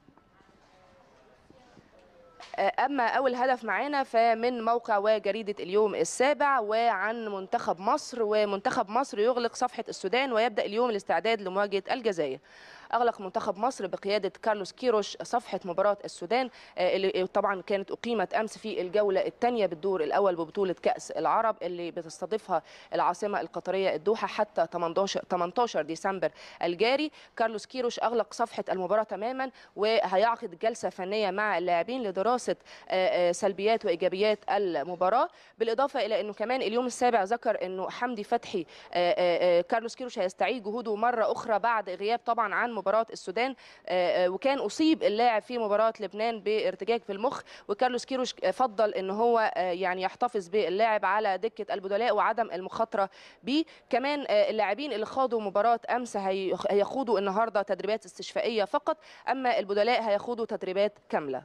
أما أول هدف معانا فمن موقع وجريدة اليوم السابع وعن منتخب مصر، ومنتخب مصر يغلق صفحة السودان ويبدأ اليوم الاستعداد لمواجهة الجزائر. أغلق منتخب مصر بقيادة كارلوس كيروش صفحة مباراة السودان اللي طبعا كانت أقيمت أمس في الجولة الثانية بالدور الأول ببطولة كأس العرب اللي بتستضيفها العاصمة القطرية الدوحة حتى ثمانية عشر ديسمبر الجاري. كارلوس كيروش أغلق صفحة المباراة تماما وهيعقد جلسة فنية مع اللاعبين لدراسة سلبيات وإيجابيات المباراة، بالإضافة إلى أنه كمان اليوم السابع ذكر أنه حمدي فتحي كارلوس كيروش هيستعيد جهوده مرة أخرى بعد غياب طبعا عن مباراة السودان، وكان أصيب اللاعب في مباراة لبنان بارتجاج في المخ، وكارلوس كيروش فضل أن هو يعني يحتفظ باللاعب على دكة البدلاء وعدم المخاطرة به. كمان اللاعبين اللي خاضوا مباراة أمس هيخوضوا النهاردة تدريبات استشفائية فقط، أما البدلاء هيخوضوا تدريبات كاملة.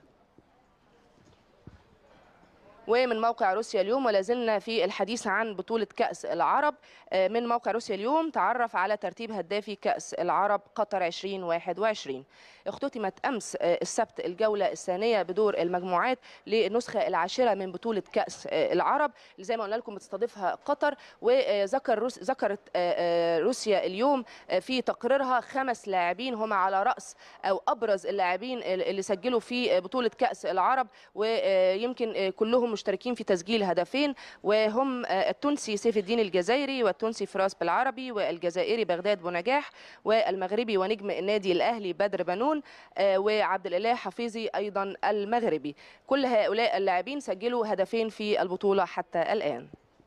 ومن موقع روسيا اليوم ولا زلنا في الحديث عن بطولة كأس العرب، من موقع روسيا اليوم تعرف على ترتيب هدافي كأس العرب قطر ألفين وواحد وعشرين. اختتمت أمس السبت الجولة الثانية بدور المجموعات للنسخة العاشرة من بطولة كأس العرب اللي زي ما قلنا لكم بتستضيفها قطر. وذكر روس ذكرت روسيا اليوم في تقريرها خمس لاعبين هم على رأس أو أبرز اللاعبين اللي سجلوا في بطولة كأس العرب، ويمكن كلهم مشتركين في تسجيل هدفين، وهم التونسي سيف الدين الجزائري والتونسي فراس بالعربي والجزائري بغداد بونجاح والمغربي ونجم النادي الأهلي بدر بنون وعبد الإله حفيظي أيضا المغربي. كل هؤلاء اللاعبين سجلوا هدفين في البطولة حتى الآن.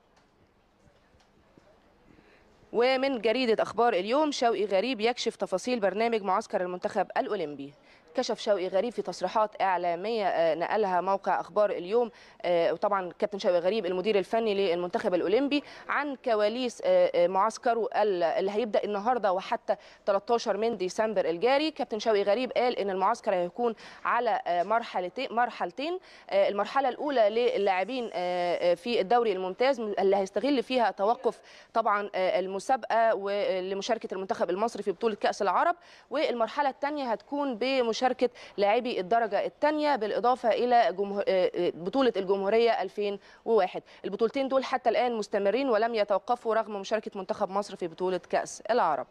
ومن جريدة أخبار اليوم، شوقي غريب يكشف تفاصيل برنامج معسكر المنتخب الأولمبي. كشف شوقي غريب في تصريحات إعلامية نقلها موقع أخبار اليوم، وطبعا كابتن شوقي غريب المدير الفني للمنتخب الأولمبي، عن كواليس معسكره اللي هيبدأ النهاردة وحتى ثلاثة عشر من ديسمبر الجاري. كابتن شوقي غريب قال إن المعسكر هيكون على مرحلتين مرحلتين المرحلة الأولى للاعبين في الدوري الممتاز اللي هيستغل فيها توقف طبعا المسابقة ولمشاركة المنتخب المصري في بطولة كأس العرب، والمرحلة الثانية هتكون بمشاركة مشاركة لاعبي الدرجة الثانية بالإضافة إلى جمهور... بطولة الجمهورية ألفين وواحد. البطولتين دول حتى الآن مستمرين ولم يتوقفوا رغم مشاركة منتخب مصر في بطولة كأس العرب.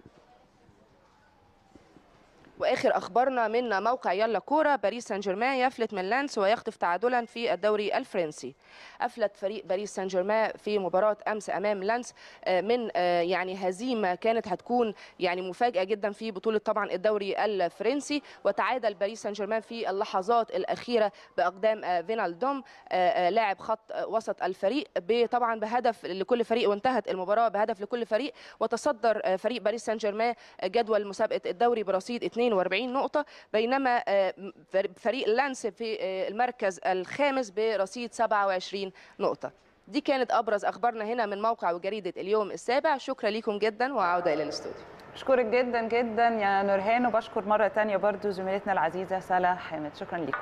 واخر اخبارنا من موقع يلا كوره، باريس سان جيرمان يفلت من لانس ويخطف تعادلا في الدوري الفرنسي. افلت فريق باريس سان جيرمان في مباراه امس امام لانس من يعني هزيمه كانت هتكون يعني مفاجاه جدا في بطوله طبعا الدوري الفرنسي، وتعادل باريس سان جيرمان في اللحظات الاخيره باقدام فينالدوم لاعب خط وسط الفريق طبعا بهدف لكل فريق، وانتهت المباراه بهدف لكل فريق. وتصدر فريق باريس سان جيرمان جدول مسابقه الدوري برصيد اثنين وأربعين نقطة، بينما فريق لانس في المركز الخامس برصيد سبعة وعشرين نقطة. دي كانت أبرز أخبارنا هنا من موقع وجريدة اليوم السابع. شكرا لكم جدا وعودة إلى الاستوديو. بشكرك جدا جدا يا نورهان، وبشكر مرة تانية برضو زميلتنا العزيزة سلا حامد. شكرا لكم.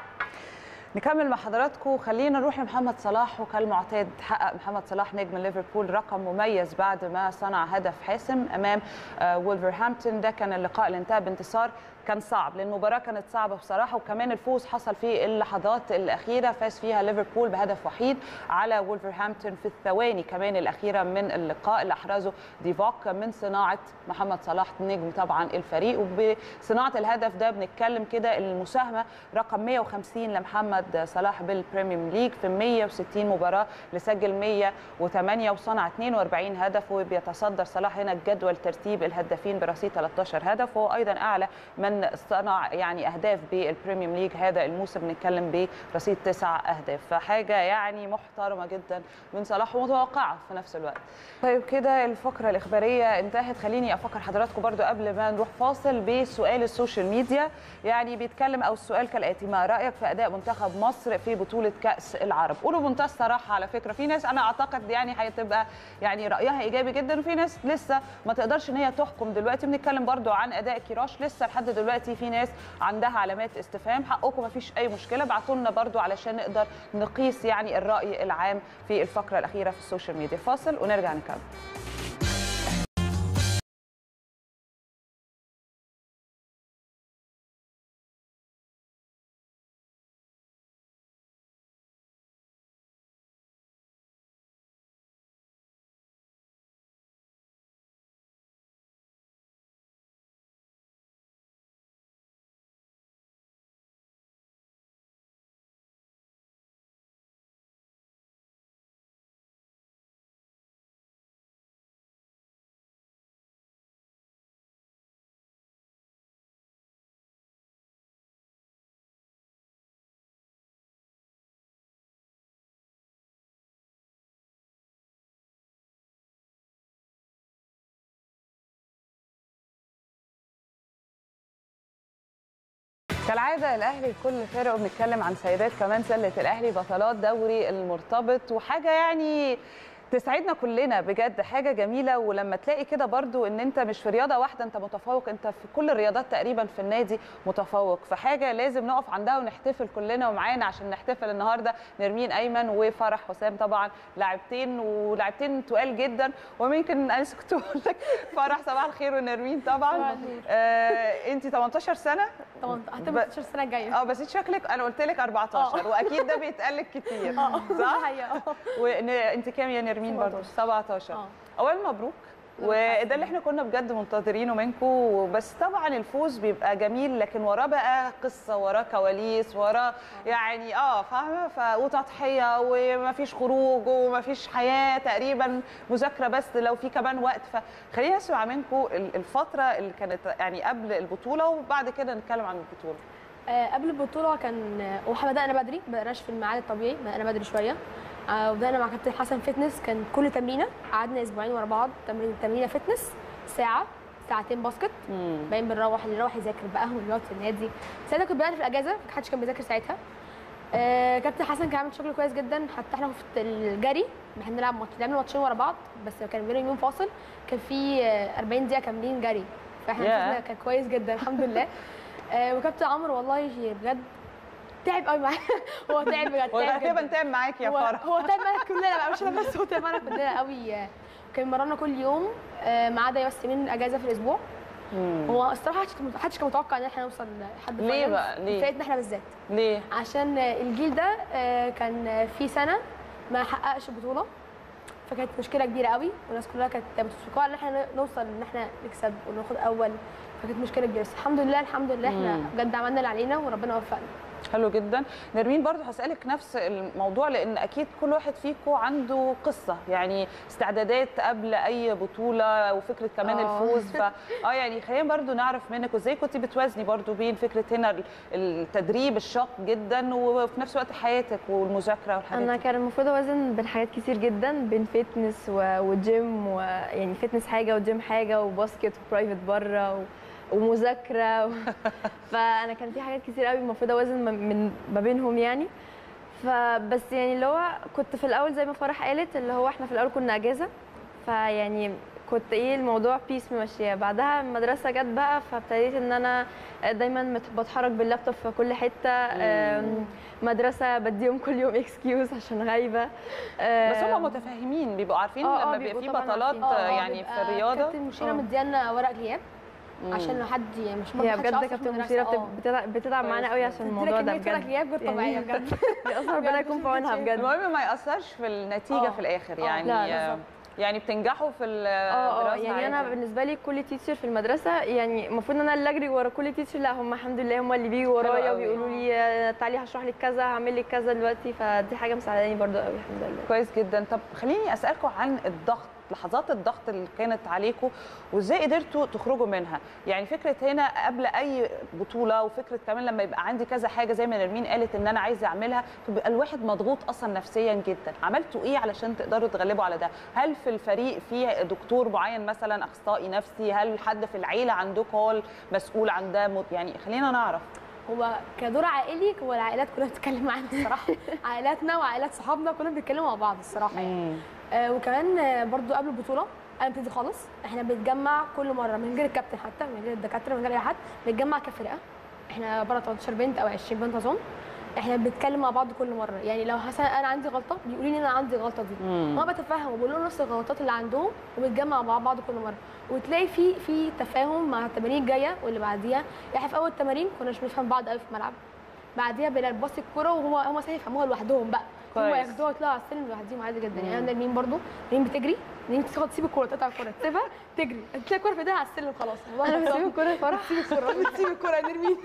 نكمل مع حضراتكم، خلينا نروح لمحمد صلاح. وكالمعتاد حقق محمد صلاح نجم ليفربول رقم مميز بعد ما صنع هدف حاسم امام وولفرهامبتون. ده كان اللقاء اللي انتهى بانتصار كان صعب، لان المباراه كانت صعبه بصراحه، وكمان الفوز حصل في اللحظات الاخيره، فاز فيها ليفربول بهدف وحيد على وولفرهامبتون في الثواني كمان الاخيره من اللقاء اللي احرزه ديفوك من صناعه محمد صلاح نجم طبعا الفريق. وبصناعه الهدف ده بنتكلم كده المساهمه رقم مئة وخمسين لمحمد صلاح بالبريميوم ليج في مئة وستين مباراه، اللي سجل مئة وثمانية وصنع اثنين وأربعين هدف، وبيتصدر صلاح هنا جدول ترتيب الهدافين برصيد ثلاثة عشر هدف، وهو ايضا اعلى من صنع يعني اهداف بالبريميوم ليج هذا الموسم، بنتكلم برصيد تسع اهداف، فحاجه يعني محترمه جدا من صلاح ومتوقعه في نفس الوقت. طيب كده الفقره الاخباريه انتهت. خليني افكر حضراتكم برضو قبل ما نروح فاصل بسؤال السوشيال ميديا، يعني بيتكلم او السؤال كالاتي: ما رايك في اداء منتخب مصر في بطوله كاس العرب؟ قولوا بمنتهى الصراحه، على فكره في ناس انا اعتقد يعني هتبقى يعني رايها ايجابي جدا، وفي ناس لسه ما تقدرش ان هي تحكم دلوقتي. بنتكلم برضو عن اداء كيروش، لسه لحد دلوقتي في ناس عندها علامات استفهام. حقكم ما فيش اي مشكله، ابعتوا لنا برضو علشان نقدر نقيس يعني الراي العام في الفقره الاخيره في السوشيال ميديا. فاصل ونرجع نكمل. كالعاده الاهلي بكل فرقه، وبنتكلم عن سيدات كمان سله الاهلي بطلات دوري المرتبط، وحاجه يعني تسعدنا كلنا بجد، حاجه جميله. ولما تلاقي كده برضو ان انت مش في رياضه واحده انت متفوق، انت في كل الرياضات تقريبا في النادي متفوق، فحاجه لازم نقف عندها ونحتفل كلنا. ومعانا عشان نحتفل النهارده نرمين ايمن وفرح حسام، طبعا لاعبتين ولاعبتين تقال جدا. وممكن انا كنت اقول لك فرح صباح الخير، ونرمين طبعا آه انت ثمانية عشر سنه ثمانية عشر سنه الجايه. اه بس انت شكلك انا قلت لك أربعتاشر أوه. واكيد ده بيتقال لك كتير صح؟ وانت كام يا نرمين؟ برضه سبعتاشر. اه اولا مبروك، وده اللي احنا كنا بجد منتظرينه منكم. بس طبعا الفوز بيبقى جميل، لكن وراه بقى قصه، وراه كواليس، وراه يعني اه فاهمه ف... وتضحيه، ومفيش خروج ومفيش حياه تقريبا، مذاكره بس لو في كمان وقت. فخلينا نسمع منكم الفتره اللي كانت يعني قبل البطوله، وبعد كده نتكلم عن البطوله. آه قبل البطوله كان واحنا بدانا بدري، ما بدأناش في الميعاد الطبيعي، بدانا بدري شويه. آه وبدانا مع كابتن حسن فتنس، كان كل تمرينه قعدنا اسبوعين ورا بعض تمرين تمرينه فتنس ساعه ساعتين باسكت. باين بنروح اللي يروح يذاكر بقى واللي يقعد في النادي. ساعتها كنت بدأنا في الاجازه، ما حدش كان بيذاكر ساعتها. آه كابتن حسن كان عامل شغل كويس جدا، حتى احنا في الجري احنا بنلعب ماتش، لعبنا ماتشين ورا بعض بس كان بينهم يوم فاصل، كان في أربعين دقيقه كاملين جري، فاحنا yeah. كان كويس جدا الحمد لله. آه وكابتن عمرو والله بجد تعب قوي معايا. هو تعب بجد، هو تقريبا تعب معاك يا فرح. هو تعب معانا كلنا بقى، مش انا بس، هو تعب معانا كلنا قوي. كان مرنا كل يوم ما عدا بس يومين اجازه في الاسبوع. مم. هو الصراحه ما حدش كان متوقع ان احنا نوصل لحد ليه بقى؟ ليه؟ فرقتنا احنا بالذات. ليه؟ عشان الجيل ده كان في سنه ما حققش بطوله، فكانت مشكله كبيره قوي، والناس كلها كانت متوقعه ان احنا نوصل ان احنا نكسب وناخد اول، فكانت مشكله كبيره. بس الحمد لله الحمد لله احنا بجد عملنا اللي علينا وربنا وفقنا. حلو جدا. نرمين برضو هسألك نفس الموضوع، لأن أكيد كل واحد فيكم عنده قصة، يعني استعدادات قبل أي بطولة وفكرة كمان أوه. الفوز. ف اه يعني خلينا برضو نعرف منك وازاي كنت بتوازني برضو بين فكرة هنا التدريب الشاق جدا وفي نفس الوقت حياتك والمذاكرة والحاجات أنا كان المفروض أوازن بين حاجات كتير جدا، بين فتنس وجيم، ويعني فتنس حاجة وجيم حاجة وباسكت وبرايفت بره و... ومذاكره و... فانا كان في حاجات كتير قوي المفروض اوازن من ما بينهم يعني. فبس يعني اللي هو كنت في الاول زي ما فرح قالت، اللي هو احنا في الاول كنا اجازه، فيعني كنت ايه الموضوع بيس ماشيه. بعدها المدرسه جت بقى، فابتديت ان انا دايما بتحرك باللابتوب في كل حته. مدرسه بديهم كل يوم اكسكيوز عشان غايبه. بس هم متفاهمين، بيبقوا عارفين لما بيبقى في بطولات يعني في الرياضه. كابتن مشيره مديانا ورق غياب عشان لو حد مش ممكن. هي بجد كابتن مشيره بتدعم معانا قوي عشان الموضوع ده بجد. غياب غير طبيعيه بجد. اصلا ربنا يكون في عونها بجد. المهم ما ياثرش في النتيجه أوه. في الاخر يعني. لا يعني بتنجحوا في الدراسه. اه يعني انا بالنسبه لي كل تيتشر في المدرسه يعني المفروض ان انا اللي اجري ورا كل تيتشر، لا هم الحمد لله هم اللي بيجوا ورايا وبيقولوا لي تعالي هشرح لك كذا، هعمل لك كذا دلوقتي، فدي حاجه مساعداني برده قوي الحمد لله. كويس جدا. طب خليني اسالكم عن الضغط، لحظات الضغط اللي كانت عليكم وازاي قدرتوا تخرجوا منها. يعني فكره هنا قبل اي بطوله، وفكره كمان لما يبقى عندي كذا حاجه زي ما نرمين قالت ان انا عايزه اعملها، بيبقى الواحد مضغوط اصلا نفسيا جدا. عملتوا ايه علشان تقدروا تغلبوا على ده؟ هل في الفريق في دكتور معين مثلا اخصائي نفسي؟ هل حد في العيله عندكم هو المسؤول عن ده؟ يعني خلينا نعرف. هو كدور عائلي، هو العائلات كلها بتتكلم معانا الصراحه. عائلاتنا وعائلات صحابنا كلنا بنتكلموا مع بعض الصراحه يعني. آه وكمان آه برضو قبل البطوله انا ببتدي خالص، احنا بنتجمع كل مره من غير الكابتن حتى، من غير الدكاتره، من غير اي حد، بنتجمع كفرقه. احنا بره تمنتاشر بنت او عشرين بنت اظن، احنا بنتكلم مع بعض كل مره. يعني لو حسن انا عندي غلطه بيقولوا لي انا عندي الغلطه دي، وانا بتفهم وبقول لهم نفس الغلطات اللي عندهم، وبنتجمع مع بعض كل مره، وتلاقي في في تفاهم مع التمارين الجايه واللي بعديها. يعني في اول التمارين كناش بنفهم بعض قوي في الملعب، بعديها بنبص الكوره وهم هم ساعتها يفهموها لوحدهم بقى، هم ياخدوها يطلعوا على السلم لوحدهم عادي جدا. يعني انا نرمين برضو، نرمين بتجري، نرمين تاخد تسيب الكوره، تقطع الكوره تسيبها تجري، تلاقي الكوره في ايديها على السلم خلاص. انا بسيب الكوره فرح، بتسيب الكوره بتسيب الكوره نرمين.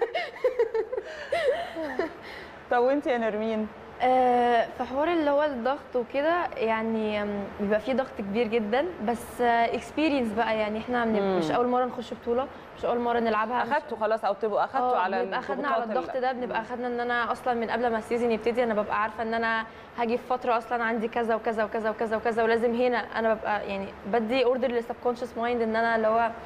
طب وانت يا نرمين؟ آه في حوار اللي هو الضغط وكده، يعني بيبقى فيه ضغط كبير جدا، بس اكسبيرينس بقى. يعني احنا مش اول مره نخش بطوله، مش اول مره نلعبها. اخدتوا خلاص او بتبقوا اخدتوا على بنبقى اخدنا على الضغط ده، بنبقى اخدنا ان انا اصلا من قبل ما السيزون يبتدي انا ببقى عارفه ان انا هاجي في فتره اصلا عندي كذا وكذا وكذا وكذا وكذا، ولازم هنا انا ببقى يعني بدي اوردر للسبكونشس مايند ان انا اللي هو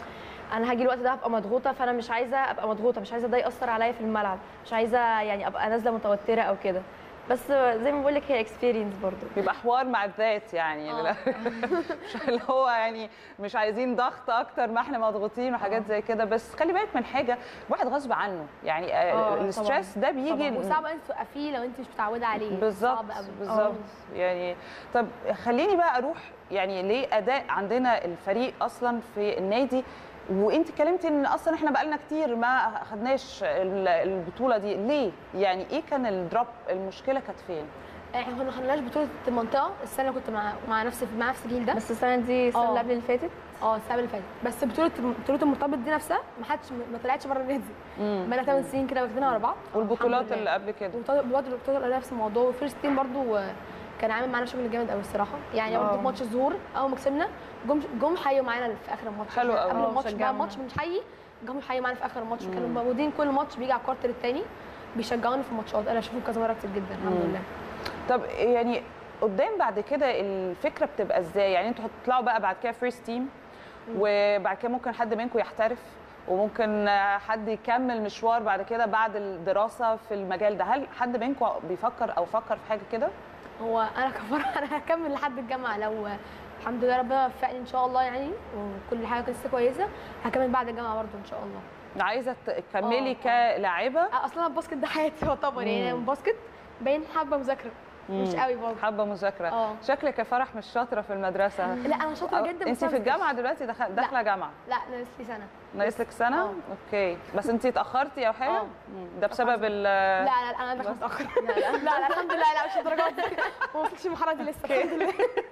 انا هاجي الوقت ده هبقى مضغوطه، فانا مش عايزه ابقى مضغوطه، مش عايزه ده ياثر عليا في الملعب، مش عايزه يعني ابقى نازله متوتره او كده. بس زي ما بقول لك هي اكسبيرينس برضه، بيبقى حوار مع الذات يعني مش اللي هو يعني مش عايزين ضغط اكتر ما احنا مضغوطين وحاجات أوه. زي كده. بس خلي بالك من حاجه، الواحد غصب عنه يعني الاستريس ده بيجي وصعب انت توقفيه لو انت مش متعوده عليه. بالظبط بالظبط يعني. طب خليني بقى اروح يعني ليه اداء عندنا الفريق اصلا في النادي، وانت اتكلمتي ان اصلا احنا بقالنا كتير ما خدناش البطوله دي، ليه؟ يعني ايه كان الدروب؟ المشكله كانت فين؟ احنا ما خدناش بطوله المنطقه السنه، كنت مع مع نفس مع نفس الجيل ده، بس السنه دي السنه اللي قبل اللي فاتت اه السنه اللي فاتت. بس بطوله بطوله المرتبط دي نفسها ما حدش ما طلعتش بره النادي، بقى لها ثمان سنين كده واخدينها ورا بعض. والبطولات اللي قبل كده البطولات اللي نفس الموضوع. والفيرست تيم برضو كان عامل معانا شغل جامد قوي الصراحه يعني. برضه في ماتش الظهور اول ما كسبنا جم جم حيوا معانا في اخر الماتش. حلو قوي. قبل الماتش بقى الماتش بنحيي، جم حيوا معانا في اخر الماتش، وكانوا موجودين كل ماتش بيجي على الكوارتر الثاني بيشجعوني في الماتشات. انا اشوفهم كذا مره كتير جدا الحمد لله. طب يعني قدام بعد كده الفكره بتبقى ازاي؟ يعني انتوا هتطلعوا بقى بعد كده فيرست تيم، وبعد كده ممكن حد منكم يحترف، وممكن حد يكمل مشوار بعد كده بعد الدراسه في المجال ده. هل حد منكم بيفكر او فكر في حاجه كده؟ هو انا كفرح انا هكمل لحد الجامعه لو الحمد لله ربنا وفقني ان شاء الله يعني، وكل حاجه لسه كويسه هكمل بعد الجامعه برضه ان شاء الله. عايزه تكملي كلاعبه؟ اصلا الباسكت ده حياتي يعتبر يعني. الباسكت باين حابه مذاكره مش قوي برضه. حابه مذاكره. أوه. شكلك يا فرح مش شاطره في المدرسه. لا انا شاطره جدا. انت في الجامعه دلوقتي داخله جامعه؟ لا ناقص لي سنه. ناقص لك سنه؟ أوه. اوكي. بس انت اتاخرتي او حاجه؟ أوه. ده بسبب ال لا لا انا داخله متاخر. لا لا لا الحمد لله لا مش الدرجات دي، ما وصلتش المرحله دي لسه الحمد لله.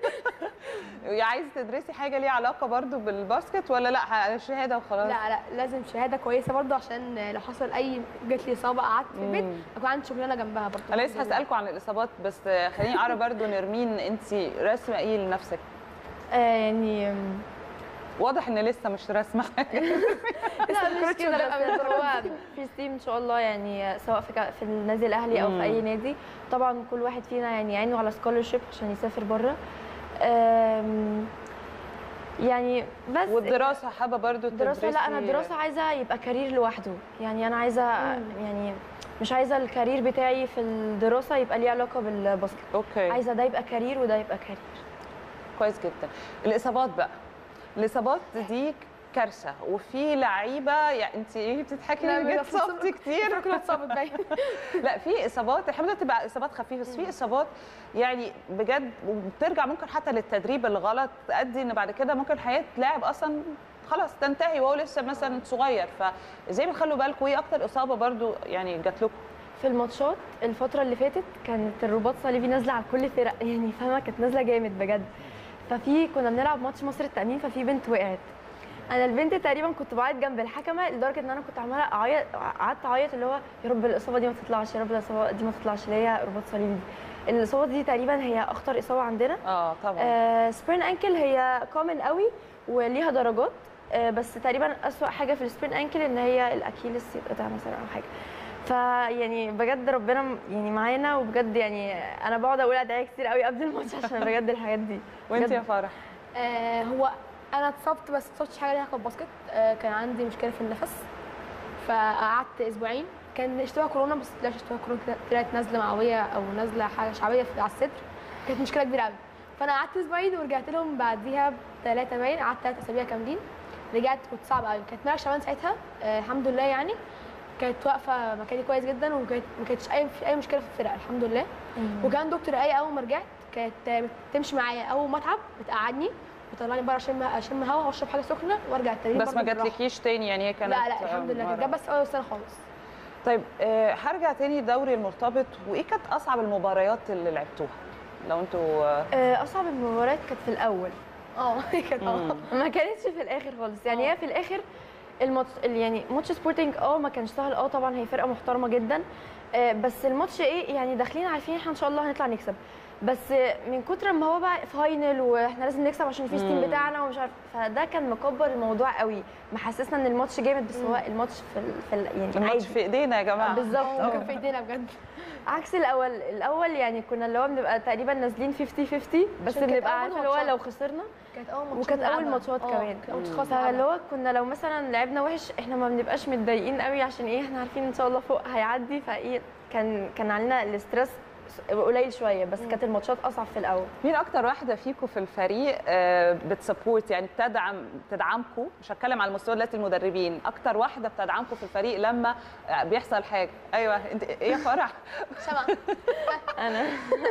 عايزه تدرسي حاجه ليها علاقه برضو بالباسكت ولا لا شهاده وخلاص؟ لا لا لازم شهاده كويسه برضو، عشان لو حصل اي جات لي اصابه قعدت في البيت اكون عندي شغلانه جنبها برضو. انا لسه هسالكم عن الاصابات، بس خليني اعرف برضو نرمين انت راسمه ايه لنفسك؟ آه يعني واضح ان لسه مش راسمه حاجه. لا مش كده، بس هو في ستيم ان شاء الله يعني، سواء في في النادي الاهلي او في اي نادي. طبعا كل واحد فينا يعني عينه على سكولرشيب عشان يسافر بره يعني. بس والدراسه حابه برضو الدراسه؟ لا انا الدراسه عايزه يبقى كارير لوحده يعني. انا عايزه يعني مش عايزه الكارير بتاعي في الدراسه يبقى ليه علاقه بالباسكت. اوكي. عايزه ده يبقى كارير وده يبقى كارير. كويس جدا. الاصابات بقى، الاصابات دي كارثه، وفي لعيبه يعني انت ايه بتضحكي ليه؟ اتصبتي كتير؟ كلها اتصابت باين. لا في اصابات الحمد لله تبقى اصابات خفيفه، بس في اصابات يعني بجد وبترجع ممكن حتى للتدريب الغلط تؤدي ان بعد كده ممكن حياه لاعب اصلا خلاص تنتهي وهو لسه مثلا صغير. فازاي بتخلوا بالكم؟ ايه اكتر اصابه برضو يعني جات لكم في الماتشات الفتره اللي فاتت؟ كانت الرباط صليبي نازله على كل الفرق يعني، فاهمه؟ كانت نازله جامد بجد. ففي كنا بنلعب ماتش مصر التأمين، ففي بنت وقعت. انا البنت تقريبا كنت بعيط جنب الحكمه لدرجه ان انا كنت عماله اعيط، قعدت اعيط اللي هو يا رب الاصابه دي ما تطلعش، يا رب الاصابه دي ما تطلعش، اللي هي رباط صليبي دي. الاصابه دي تقريبا هي اخطر اصابه عندنا. اه طبعا. آه سبرين انكل هي كومن قوي وليها درجات، آه بس تقريبا اسوأ حاجه في السبرين انكل ان هي الاكيلس يتقطع مثلا او حاجه. فيعني بجد ربنا يعني معانا، وبجد يعني انا بقعد اقول ادعيه كتير قوي قبل الماتش عشان بجد الحاجات دي. وانت يا فرح؟ آه هو انا اتصبت، بس اتصبتش حاجه ليها علاقه بالباسكت. آه كان عندي مشكله في النفس، فقعدت اسبوعين. كان اشتباه كورونا، بس طلعش اشتباه كورونا، طلعت نزله معويه او نزله حاجه شعبيه على الصدر، كانت مشكله كبيره قوي. فانا قعدت اسبوعين ورجعت لهم بعديها بثلاثه باين، قعدت ثلاث اسابيع كاملين. رجعت كنت صعبه قوي. كانت مالك شعبان ساعتها آه الحمد لله يعني، كانت واقفه مكاني كويس جدا، وكانت ما كانتش اي في اي مشكله في الفرقه الحمد لله. مم. وكان دكتور ايه اول ما رجعت كانت بتمشي معايا اول ما اتعب بتقعدني وتطلعني بره اشم اشم هوا واشرب حاجه سخنه وارجع التمرين. بس ما جاتلكيش تاني يعني؟ هي كانت لا لا الحمد لله كانت جت بس اول سنه خالص. طيب آه هرجع تاني لدوري المرتبط، وايه كانت اصعب المباريات اللي لعبتوها؟ لو انتوا آه اصعب المباريات كانت في الاول. اه كانت اه ما كانتش في الاخر خالص يعني. هي في الاخر الماتش يعني ماتش سبورتنج اه ما كانش سهل. اه طبعا هي فرقه محترمه جدا، آه بس الماتش ايه يعني داخلين عارفين احنا ان شاء الله هنطلع نكسب. بس من كتر ما هو بقى فاينل واحنا لازم نكسب عشان في ستيم بتاعنا ومش عارف، فده كان مكبر الموضوع قوي، محسسنا ان الماتش جامد بس هو الماتش في ال... في ال... يعني الماتش في ايدينا يا جماعه. بالظبط، هو كان في ايدينا بجد. عكس الاول، الاول يعني كنا اللي هو بنبقى تقريبا نازلين خمسين خمسين بس بنبقى عارفه اللي هو لو خسرنا كانت اول ماتش وكانت اول ماتشات كمان، فاللي هو كنا لو مثلا لعبنا وحش احنا ما بنبقاش متضايقين قوي عشان ايه، احنا عارفين ان شاء الله فوق هيعدي، فايه كان كان علينا الاسترس قليل شويه، بس كانت الماتشات اصعب في الاول. مين اكتر واحده فيكم في الفريق آه، بتسبورت يعني بتدعم بتدعمكم، مش هتكلم على المستوى دلوقتي المدربين، اكتر واحده بتدعمكم في الفريق لما بيحصل حاجه؟ ايوه انت ايه يا فرح؟ سما انا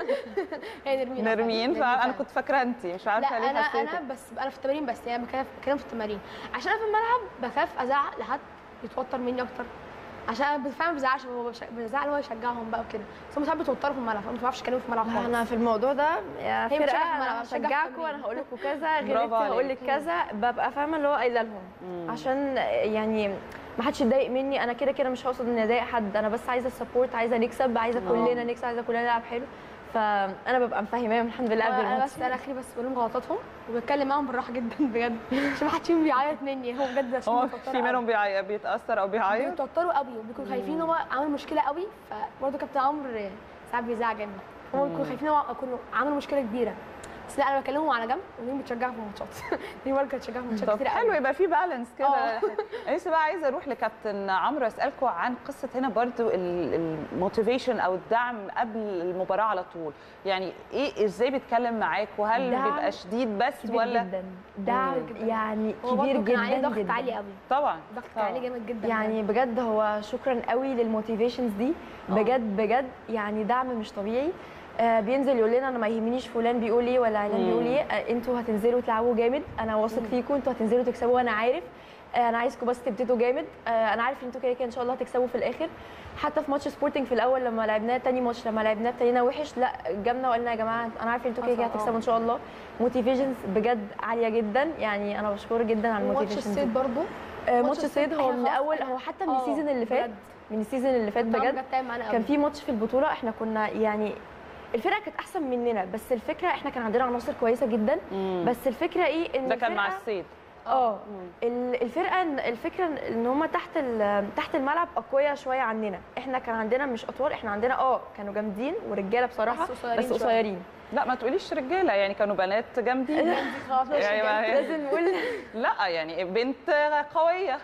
هي نرمين نرمين، فانا كنت فاكره انت مش عارفه ليه لا انا حسيت. انا بس انا في التمارين بس يعني بكلم بكلم في التمارين عشان انا في الملعب بخاف ازعق لحد يتوتر مني اكتر، عشان انا فعلا ما بزعقش، هو بزعق هو يشجعهم بقى وكده، بس هم ساعات بيتوتروا في الملعب، فما بعرفش اتكلم في الملعب خالص. انا في الموضوع ده يا هي فرقه بتشجع في الملعب، انا بتشجع في هشجعكم، التمرين. انا هقول لكم كذا، برافو غلطت هقول عليك. لك كذا، ببقى فاهمه اللي هو قايله لهم عشان يعني ما حدش يتضايق مني، انا كده كده مش هقصد اني اضايق حد، انا بس عايزه السبورت، عايزه نكسب، عايزه كلنا نكسب، عايزه كلنا نلعب حلو، فانا ببقى مفهماهم الحمد لله قبل انا الماتش. بس انا اخري بس بقول لهم غلطاتهم وبتكلم معاهم بالراحه جدا بجد عشان ما حدش فيهم بيعيط مني، هو بجد عشان هو متوترة في قوي. منهم بيعيط بيتاثر او بيعيط؟ بيتوتروا قوي وبيكونوا خايفين، هو عامل مشكله قوي، فبرضه كابتن عمرو ساعات بيزعق جامد، هم بيكونوا خايفين هو يكونوا عامل مشكله كبيره، بس لا انا بكلمهم على جنب ومين بتشجعها في الماتشات دي برضه بتشجعها في ماتشات طب كتير حلو قوي. يبقى في بالانس كده. آه. انا لسه بقى عايزه اروح لكابتن عمرو اسالكم عن قصه هنا برضو الموتيفيشن او الدعم قبل المباراه على طول، يعني ايه ازاي بيتكلم معاك، وهل دعم بيبقى شديد بس كبير ولا جدا، دعم يعني هو كبير برضه كان عليه جدا ضغط جدا عالي قوي، طبعا ضغط طبعاً. عالي جامد جدا يعني بجد هو شكرا قوي للموتيفيشنز دي، بجد بجد يعني دعم مش طبيعي. آه بينزل يقول لنا انا ما يهمنيش فلان بيقول ايه ولا علان بيقول ايه، آه انتوا هتنزلوا تلعبوا جامد، انا واثق فيكم، انتوا هتنزلوا تكسبوا وانا عارف، آه انا عايزكم بس تبتدوا جامد، آه انا عارف ان انتوا كده كده ان شاء الله هتكسبوا في الاخر. حتى في ماتش سبورتنج في الاول لما لعبناه، تاني ماتش لما لعبناه ابتدينا وحش، لا جبنا وقلنا يا جماعه انا عارف ان انتوا كده كده هتكسبوا ان شاء الله. موتيفيشنز بجد عاليه جدا، يعني انا بشكر جدا على ماتش الموتيفيشنز. الصيد برضه آه ماتش الصيد هو من اول، هو حتى من السيزون اللي فات، من السيزون اللي فات بجد كان في ماتش في البطوله، احنا كنا يعني الفرقه كانت احسن مننا، بس الفكره احنا كان عندنا عناصر كويسه جدا، مم. بس الفكره ايه ان ده كان مع الفرقة- الصيد. اه الفرقه الفكره ان هم تحت تحت الملعب اقوياء شويه عننا، احنا كان عندنا مش اطوال، احنا عندنا اه كانوا جامدين ورجاله بصراحه، بس قصيرين بس قصيرين. لا ما تقوليش رجاله، يعني كانوا بنات جامدين. خلاص يعني لازم نقول لا يعني بنت قويه.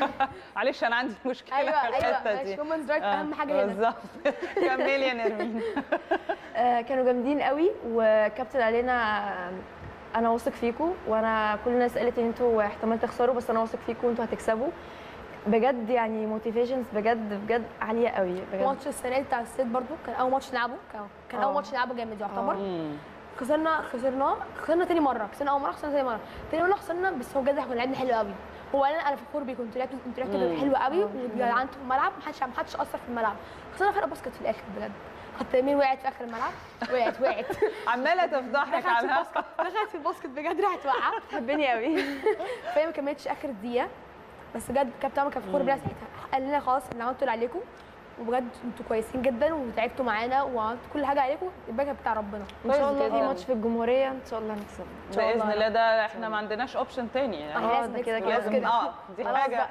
معلش انا عندي مشكله ايوه في الحته ايوه دي. وومنز رايت اهم حاجه هنا بالظبط. كملي يا نرمين. آه كانوا جامدين قوي، وكابتن قال لنا انا واثق فيكم، وانا كل الناس قالت ان انتوا احتمال تخسروا بس انا واثق فيكم وانتوا هتكسبوا، بجد يعني موتيفيشنز بجد بجد عاليه قوي بجد. ماتش السنه دي بتاع الصيد برضو كان اول ماتش نلعبه، كان, كان اول آه. ماتش نلعبه جامد يعتبر، مم. خسرنا خسرنا خسرنا تاني مره، خسرنا اول مره خسرنا تاني مره، تاني مره خسرنا، بس هو بجد احنا لعبنا حلو قوي، هو قال انا فخور بيكم، انتوا لعبتوا انتوا لعبتوا حلو قوي وجدعنتوا في الملعب، محدش محدش اثر في الملعب، خسرنا فرق باسكت في الاخر بجد، حتى مين وقعت في اخر الملعب، وقعت وقعت عماله تفضحك دخلت في على الباسكت دخلت في الباسكت بجد راحت واقعه، بتحبني قوي. فهي ما كملتش اخر دقيقه، بس بجد كابتن عمرو كان فخور بينا ساعتها، قال لنا خلاص اللي عملتوا اللي عليكم، وبجد انتوا كويسين جدا وتعبتوا معانا وعملتوا كل حاجه عليكم، الباقي بتاع ربنا. ان شاء الله كويس في جداً. ماتش في الجمهوريه ان شاء الله نكسب باذن الله، ده احنا ما عندناش اوبشن تاني يعني. اه ده كده كده لازم اه دي خلاص حاجه.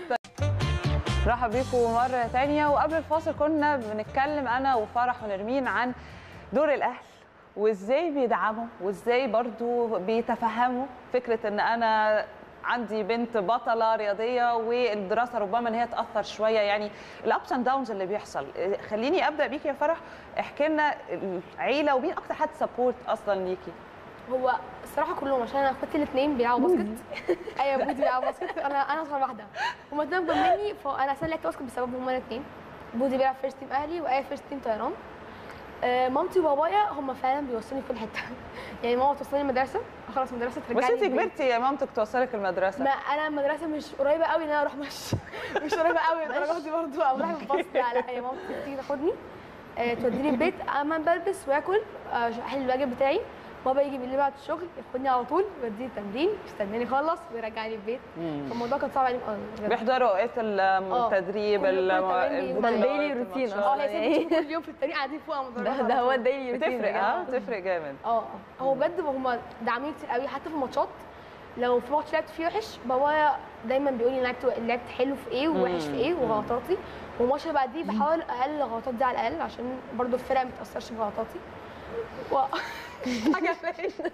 مرحبا بيكم مرة تانية، وقبل الفاصل كنا بنتكلم أنا وفرح ونرمين عن دور الأهل وإزاي بيدعموا وإزاي برضو بيتفهموا فكرة إن أنا عندي بنت بطلة رياضية والدراسة ربما إن هي تأثر شوية، يعني الأبس أند داونز اللي بيحصل. خليني أبدأ بيكي يا فرح، احكي لنا العيلة ومين أكتر حد سبورت أصلا ليكي؟ هو الصراحه كلهم، عشان انا اخواتي الاثنين بيلعبوا باسكت. ايوه بودي بيلعب باسكت، انا انا اصغر واحده، هما الاثنين اكبر مني، فانا اصلا لعبت باسكت بسببهم هما الاثنين. بودي بيلعب فيرست تيم اهلي وايه فيرست تيم طيران. آه مامتي وبابايا هما فعلا بيوصلوني في كل حته. يعني ماما توصلني المدرسه، اخلص مدرسه بس ترجعني انت البيت. كبرتي يا مامتك توصلك المدرسة. ما انا المدرسه مش قريبه قوي ان انا اروح مشي، مش قريبه قوي الدرجات دي برضه، او رايحه بالباص، لا لا، هي مامتي تيجي تاخدني آه توديني البيت، اما بلبس واكل، آه احل الواجب بتاعي، بابا يجي بالليل بعد الشغل ياخدني على طول يوديني التمرين يستناني اخلص ويرجعني البيت. فالموضوع كان صعب عليهم قوي. بيحضروا اوقات التدريب ده الديلي روتين اه هي كل يوم في التمرين قاعدين فوق على ده ده هو الديلي روتين. بتفرق اه بتفرق جامد. اه هو بجد هم داعمين كتير قوي حتى في الماتشات. لو في ماتش لعبت فيه وحش بابايا دايما بيقول لي لعبت لعبت حلو في ايه ووحش في ايه وغلطاتي، والماتش اللي بعديه بحاول اقلل الغلطات دي على الاقل عشان برضو الفرقه ما تاثرش بغلطاتي. و... حاجه فين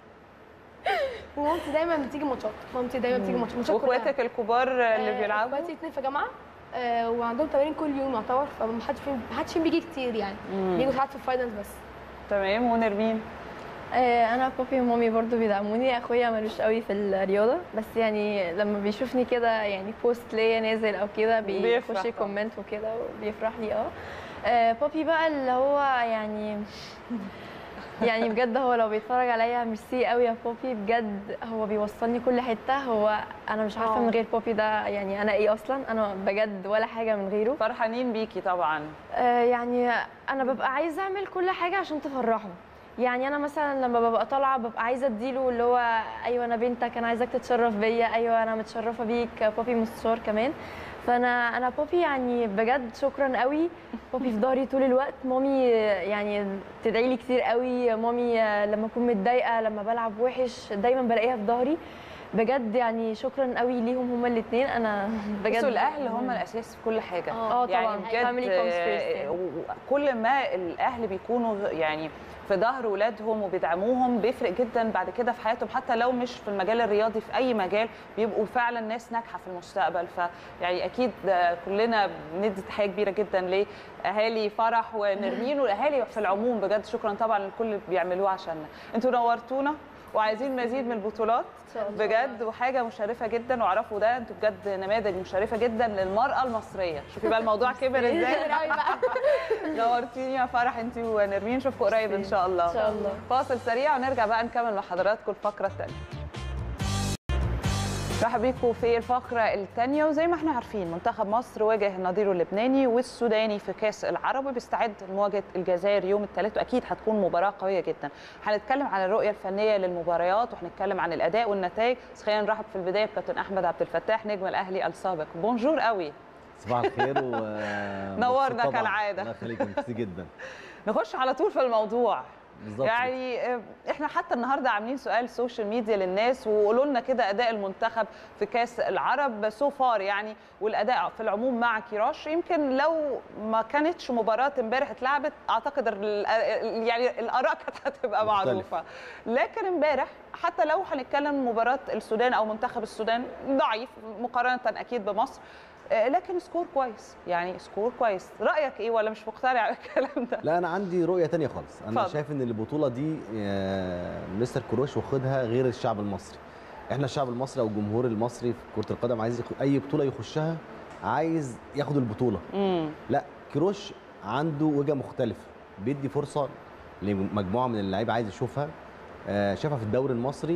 ومامتي دايما بتيجي ماتشات، مامتي دايما بتيجي ماتشات. واخواتك الكبار اللي بيلعبوا؟ اخواتي اثنين في جامعه آه وعندهم تمارين كل يوم يعتبر، فما حدش فيهم ما حدش فيهم بيجي كتير يعني، بيجوا ساعات في الفاينلز بس. تمام. ونرمين؟ انا بابي ومامي برضو بيدعموني. اخويا ملوش قوي في الرياضه بس يعني لما بيشوفني كده يعني بوست ليا نازل او كده بيخش كومنت وكده وبيفرح لي. اه بابي بقى اللي هو يعني يعني بجد هو لو بيتفرج عليا ميرسي قوي يا بابي بجد، هو بيوصلني كل حته. هو انا مش عارفه من غير بابي ده يعني انا ايه اصلا، انا بجد ولا حاجه من غيره. فرحانين بيكي طبعا. آه يعني انا ببقى عايزه اعمل كل حاجه عشان تفرحه. يعني انا مثلا لما ببقى طالعه ببقى عايزه اديله اللي هو ايوه انا بنتك انا عايزاك تتشرف بيا، ايوه انا متشرفه بيك. بابي مستشار كمان، فانا انا بابي يعني بجد شكرا قوي. بابي في ظهري طول الوقت. مامي يعني تدعي لي كتير قوي. مامي لما اكون متضايقه لما بلعب وحش دايما بلاقيها في ظهري بجد. يعني شكرا قوي ليهم هما الاثنين. انا بجد بصوا الاهل هم الاساس في كل حاجه. اه يعني طبعا بجد كل ما الاهل بيكونوا يعني في ظهر ولادهم وبيدعموهم بيفرق جدا بعد كده في حياتهم، حتى لو مش في المجال الرياضي في اي مجال بيبقوا فعلا ناس ناجحه في المستقبل. فيعني اكيد كلنا بندي تحيه كبيره جدا لاهالي فرح ونرمين والاهالي في العموم. بجد شكرا طبعا لكل اللي بيعملوه عشاننا. انتوا نورتونا وعايزين مزيد من البطولات بجد وحاجه مشرفه جدا. واعرفوا ده انتوا بجد نماذج مشرفه جدا للمراه المصريه. شوفي بقى الموضوع كبر ازاي. نورتيني يا فرح انت ونرمين. نشوفكم قريب ان شاء الله. ان شاء الله. فاصل سريع ونرجع بقى نكمل مع حضراتكم الفقره الثانيه. مرحبا بيكم في الفقره الثانيه. وزي ما احنا عارفين منتخب مصر واجه نظيره اللبناني والسوداني في كاس العرب وبيستعد لمواجهه الجزائر يوم الثلاث، واكيد هتكون مباراه قويه جدا. هنتكلم عن الرؤيه الفنيه للمباريات وهنتكلم عن الاداء والنتائج. بس خلينا نرحب في البدايه بكابتن احمد عبد الفتاح نجم الاهلي السابق. بونجور قوي. صباح الخير و نورنا كالعاده. الله يخليك ميرسي جدا. نخش على طول في الموضوع. بالظبط. يعني احنا حتى النهارده عاملين سؤال سوشيال ميديا للناس وقولوا لنا كده اداء المنتخب في كاس العرب سو فار يعني، والاداء في العموم مع كيروش. يمكن لو ما كانتش مباراه امبارح اتلعبت اعتقد يعني الاراء كانت هتبقى معروفه، لكن امبارح حتى لو هنتكلم مباراه السودان او منتخب السودان ضعيف مقارنه اكيد بمصر، لكن سكور كويس. يعني سكور كويس. رايك ايه ولا مش مقتنع بالكلام ده؟ لا انا عندي رؤيه ثانيه خالص. انا فضل. شايف ان البطوله دي مستر كيروش واخدها غير الشعب المصري. احنا الشعب المصري او الجمهور المصري في كره القدم عايز اي بطوله يخشها عايز ياخد البطوله. مم. لا كيروش عنده وجهه مختلفه، بيدي فرصه لمجموعه من اللعيبه عايز يشوفها. شافها في الدوري المصري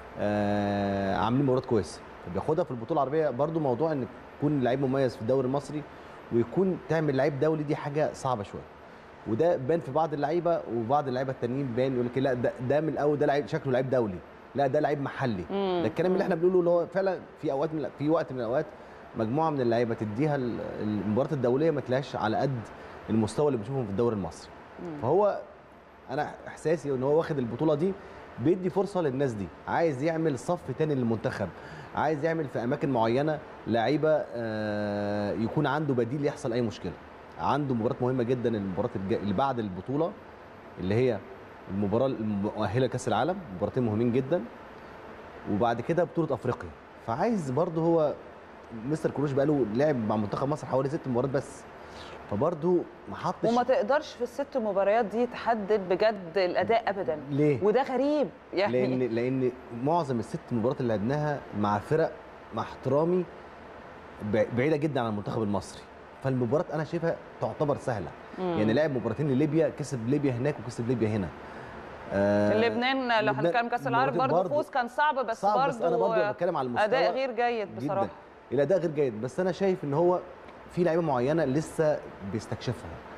عاملين مباريات كويسه، بياخدها في البطوله العربيه. برده موضوع ان يكون لعيب مميز في الدوري المصري ويكون تعمل لعيب دولي دي حاجه صعبه شويه، وده بان في بعض اللعيبه وبعض اللعيبه التانيين بان يقول لك لا ده, ده من الاول ده لعيب شكله لعيب دولي، لا ده لعيب محلي. ده الكلام اللي احنا بنقوله اللي هو فعلا في اوقات من في وقت من الاوقات مجموعه من اللعيبه تديها المباريات الدوليه ما تلاقيش على قد المستوى اللي بنشوفهم في الدوري المصري. فهو انا احساسي ان هو واخد البطوله دي بيدي فرصه للناس دي، عايز يعمل صف تاني للمنتخب، عايز يعمل في اماكن معينه لعيبه يكون عنده بديل يحصل اي مشكله. عنده مباراه مهمه جدا، المباراه اللي بعد البطوله اللي هي المباراه المؤهله لكاس العالم، مباراتين مهمين جدا، وبعد كده بطوله افريقيا. فعايز برده هو مستر كيروش بقى له لعب مع منتخب مصر حوالي ست مباريات بس، فبرده ما حطش. وما تقدرش في الست مباريات دي تحدد بجد الاداء ابدا. ليه؟ وده غريب يعني. لان لان معظم الست مباريات اللي لعبناها مع فرق مع احترامي بعيده جدا عن المنتخب المصري، فالمباراه انا شايفها تعتبر سهله. مم. يعني لعب مباراتين لليبيا، كسب ليبيا هناك وكسب ليبيا هنا. آه لبنان لو هنتكلم كاس العرب برضه فوز كان صعب، بس صعب، بس انا برضه بتكلم على المستوى اداء غير جيد بصراحه. جداً. الاداء غير جيد، بس انا شايف ان هو في لعيبه معينه لسه بيستكشفها.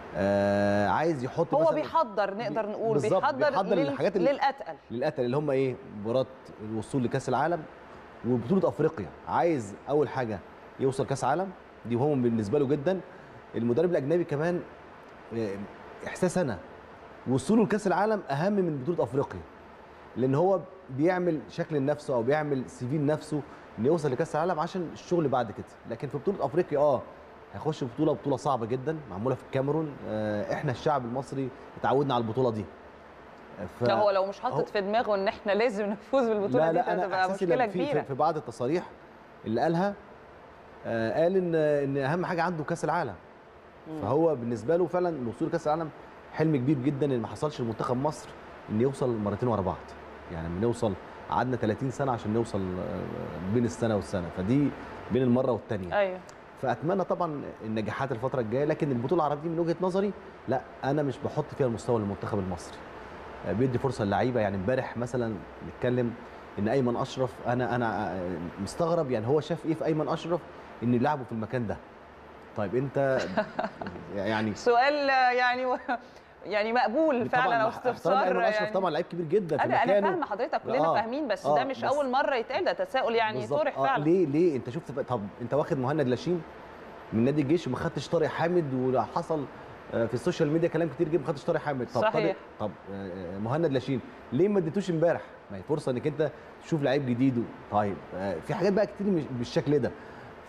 آه عايز يحط هو مثلا بيحضر نقدر نقول بالظبط، بيحضر, بيحضر لل... للحاجات اللي- للاتقل للاتقل اللي هم ايه مباراه الوصول لكاس العالم وبطوله افريقيا. عايز اول حاجه يوصل كاس عالم، دي مهم بالنسبه له جدا. المدرب الاجنبي كمان آه، احساس انا وصوله لكاس العالم اهم من بطوله افريقيا، لان هو بيعمل شكل لنفسه او بيعمل سي في لنفسه انه يوصل لكاس العالم عشان الشغل بعد كده. لكن في بطوله افريقيا اه هيخش بطوله بطوله صعبه جدا معموله في الكاميرون. آه، احنا الشعب المصري اتعودنا على البطوله دي. ف... لا هو لو مش حاطط في دماغه ان احنا لازم نفوز بالبطوله لا دي لا هتبقى مشكله في كبيره. في بعض التصاريح اللي قالها آه قال ان ان اهم حاجه عنده كاس العالم. مم. فهو بالنسبه له فعلا الوصول لكاس العالم حلم كبير جدا، ان ما حصلش لمنتخب مصر ان يوصل مرتين ورا بعض. يعني لما نوصل قعدنا ثلاثين سنه عشان نوصل بين السنه والسنه، فدي بين المره والثانيه. ايوه. فاتمنى طبعا النجاحات الفتره الجايه، لكن البطوله العربيه دي من وجهه نظري لا انا مش بحط فيها المستوى للمنتخب المصري. بيدي فرصه للعيبه. يعني امبارح مثلا نتكلم ان ايمن اشرف، انا انا مستغرب يعني هو شاف ايه في ايمن اشرف ان يلعبه في المكان ده. طيب انت يعني سؤال يعني و... يعني مقبول فعلا او استفسار. ايمن اشرف يعني طبعا لعيب كبير جدا في انا مكانه. انا فاهمه حضرتك، كلنا آه فاهمين، بس آه ده مش بس اول مره يتقال، ده تساؤل يعني طرح آه فعلا. ليه ليه انت شفت؟ طب انت واخد مهند لاشين من نادي الجيش وما خدتش طارق حامد، وحصل في السوشيال ميديا كلام كتير جدا ما خدتش طارق حامد. طب صحيح. طب مهند لاشين ليه ما اديتوش امبارح؟ ما هي فرصه انك انت تشوف لعيب جديد. طيب في حاجات بقى كتير بالشكل ده،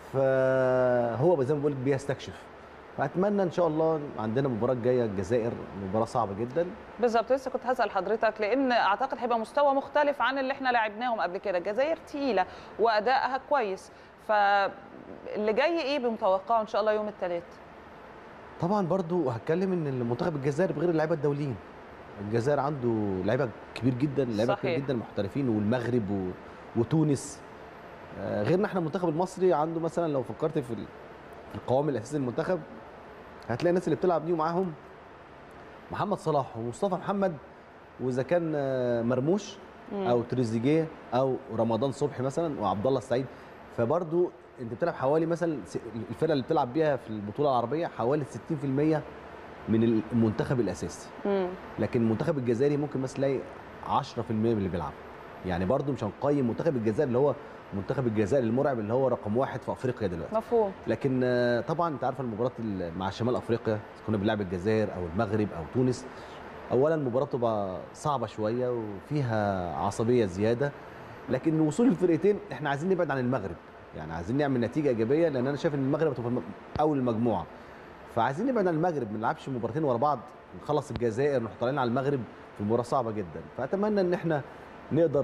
فهو زي ما بقول لك بيستكشف. فاتمنى ان شاء الله عندنا مباراه جايه الجزائر، مباراه صعبه جدا. بالظبط، لسه كنت هسال حضرتك، لان اعتقد هيبقى مستوى مختلف عن اللي احنا لعبناهم قبل كده. الجزائر تقيله وادائها كويس، فاللي جاي ايه بمتوقعه ان شاء الله يوم الثلاث؟ طبعا برضو هتكلم ان المنتخب الجزائري بغير اللعيبه الدوليين. الجزائر عنده لعيبه كبير جدا، لعيبه كبير جدا محترفين، والمغرب و... وتونس. غيرنا احنا المنتخب المصري عنده مثلا لو فكرت في القوام الاساسي للمنتخب هتلاقي الناس اللي بتلعب دي ومعاهم محمد صلاح ومصطفى محمد، واذا كان مرموش او تريزيجيه او رمضان صبحي مثلا وعبد الله السعيد. فبرضو انت بتلعب حوالي مثلا الفرقه اللي بتلعب بيها في البطوله العربيه حوالي ستين في المية من المنتخب الاساسي. مم. لكن المنتخب الجزائري ممكن مثلا تلاقي عشرة في المية من اللي بيلعب. يعني برضو مش هنقيم منتخب الجزائر اللي هو منتخب الجزائر المرعب اللي هو رقم واحد في افريقيا دلوقتي. مفهوم. لكن طبعا انت عارفه المباراه مع شمال افريقيا كنا بنلعب الجزائر او المغرب او تونس، اولا المباراه تبقى صعبه شويه وفيها عصبيه زياده. لكن وصول الفرقتين احنا عايزين نبعد عن المغرب، يعني عايزين نعمل نتيجه ايجابيه، لان انا شايف ان المغرب هتبقى اول المجموعه. فعايزين نبعد عن المغرب، ما نلعبش مباراتين ورا بعض، نخلص الجزائر نروح طالعين على المغرب في مباراه صعبه جدا. فاتمنى ان احنا نقدر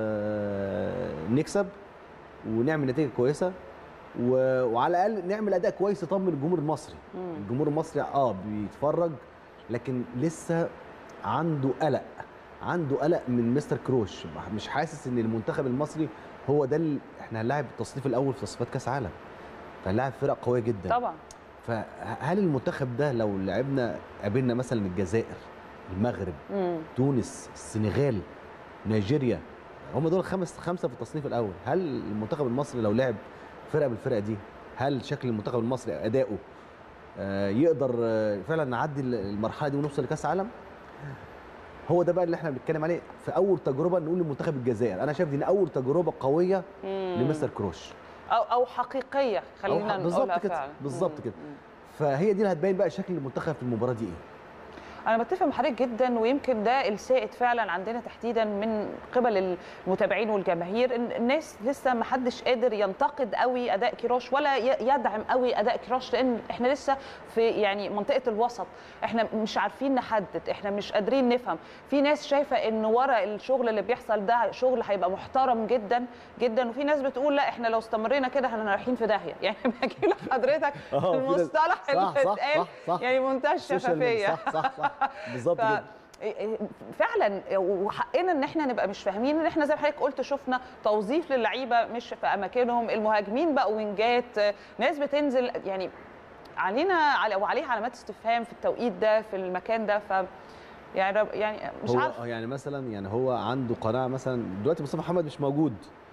نكسب ونعمل نتيجه كويسه، وعلى الاقل نعمل اداء كويس يطمن الجمهور المصري. مم. الجمهور المصري اه بيتفرج لكن لسه عنده قلق، عنده قلق من مستر كروش، مش حاسس ان المنتخب المصري هو ده اللي احنا هنلاعب التصنيف الاول في تصفيات كاس عالم، فهنلاعب فرق قويه جدا طبعا. فهل المنتخب ده لو لعبنا قابلنا مثلا الجزائر، المغرب، مم. تونس، السنغال، نيجيريا، هم دول خمس خمسه في التصنيف الاول، هل المنتخب المصري لو لعب فرقه بالفرقه دي هل شكل المنتخب المصري اداؤه يقدر فعلا نعدي المرحله دي ونوصل لكاس عالم؟ هو ده بقى اللي احنا بنتكلم عليه في اول تجربه نقول لمنتخب الجزائر. انا شايف دي اول تجربه قويه لمستر كروش او او حقيقيه خلينا نقولها فعلا. بالظبط كده. فهي دي اللي هتبين بقى شكل المنتخب في المباراه دي ايه. أنا بتفق مع حضرتك جدا، ويمكن ده السائد فعلا عندنا تحديدا من قبل المتابعين والجماهير، إن الناس لسه ما حدش قادر ينتقد قوي أداء كيروش ولا يدعم قوي أداء كيروش، لأن إحنا لسه في يعني منطقة الوسط، إحنا مش عارفين نحدد، إحنا مش قادرين نفهم. في ناس شايفة إن ورا الشغل اللي بيحصل ده شغل هيبقى محترم جدا جدا، وفي ناس بتقول لا إحنا لو استمرينا كده إحنا رايحين في داهية. يعني بجيب لحضرتك المصطلح اللي اتقال يعني منتهى الشفافية. صح صح صح بالظبط كده. فعلا وحقنا ان احنا نبقى مش فاهمين، ان احنا زي ما حضرتك قلت شفنا توظيف للعيبه مش في اماكنهم، المهاجمين بقوا وينجات، ناس بتنزل، يعني علينا وعليها علامات استفهام في التوقيت ده في المكان ده. ف يعني يعني مش عارف يعني مثلا يعني هو عنده قناعه مثلا دلوقتي مصطفى محمد مش موجود،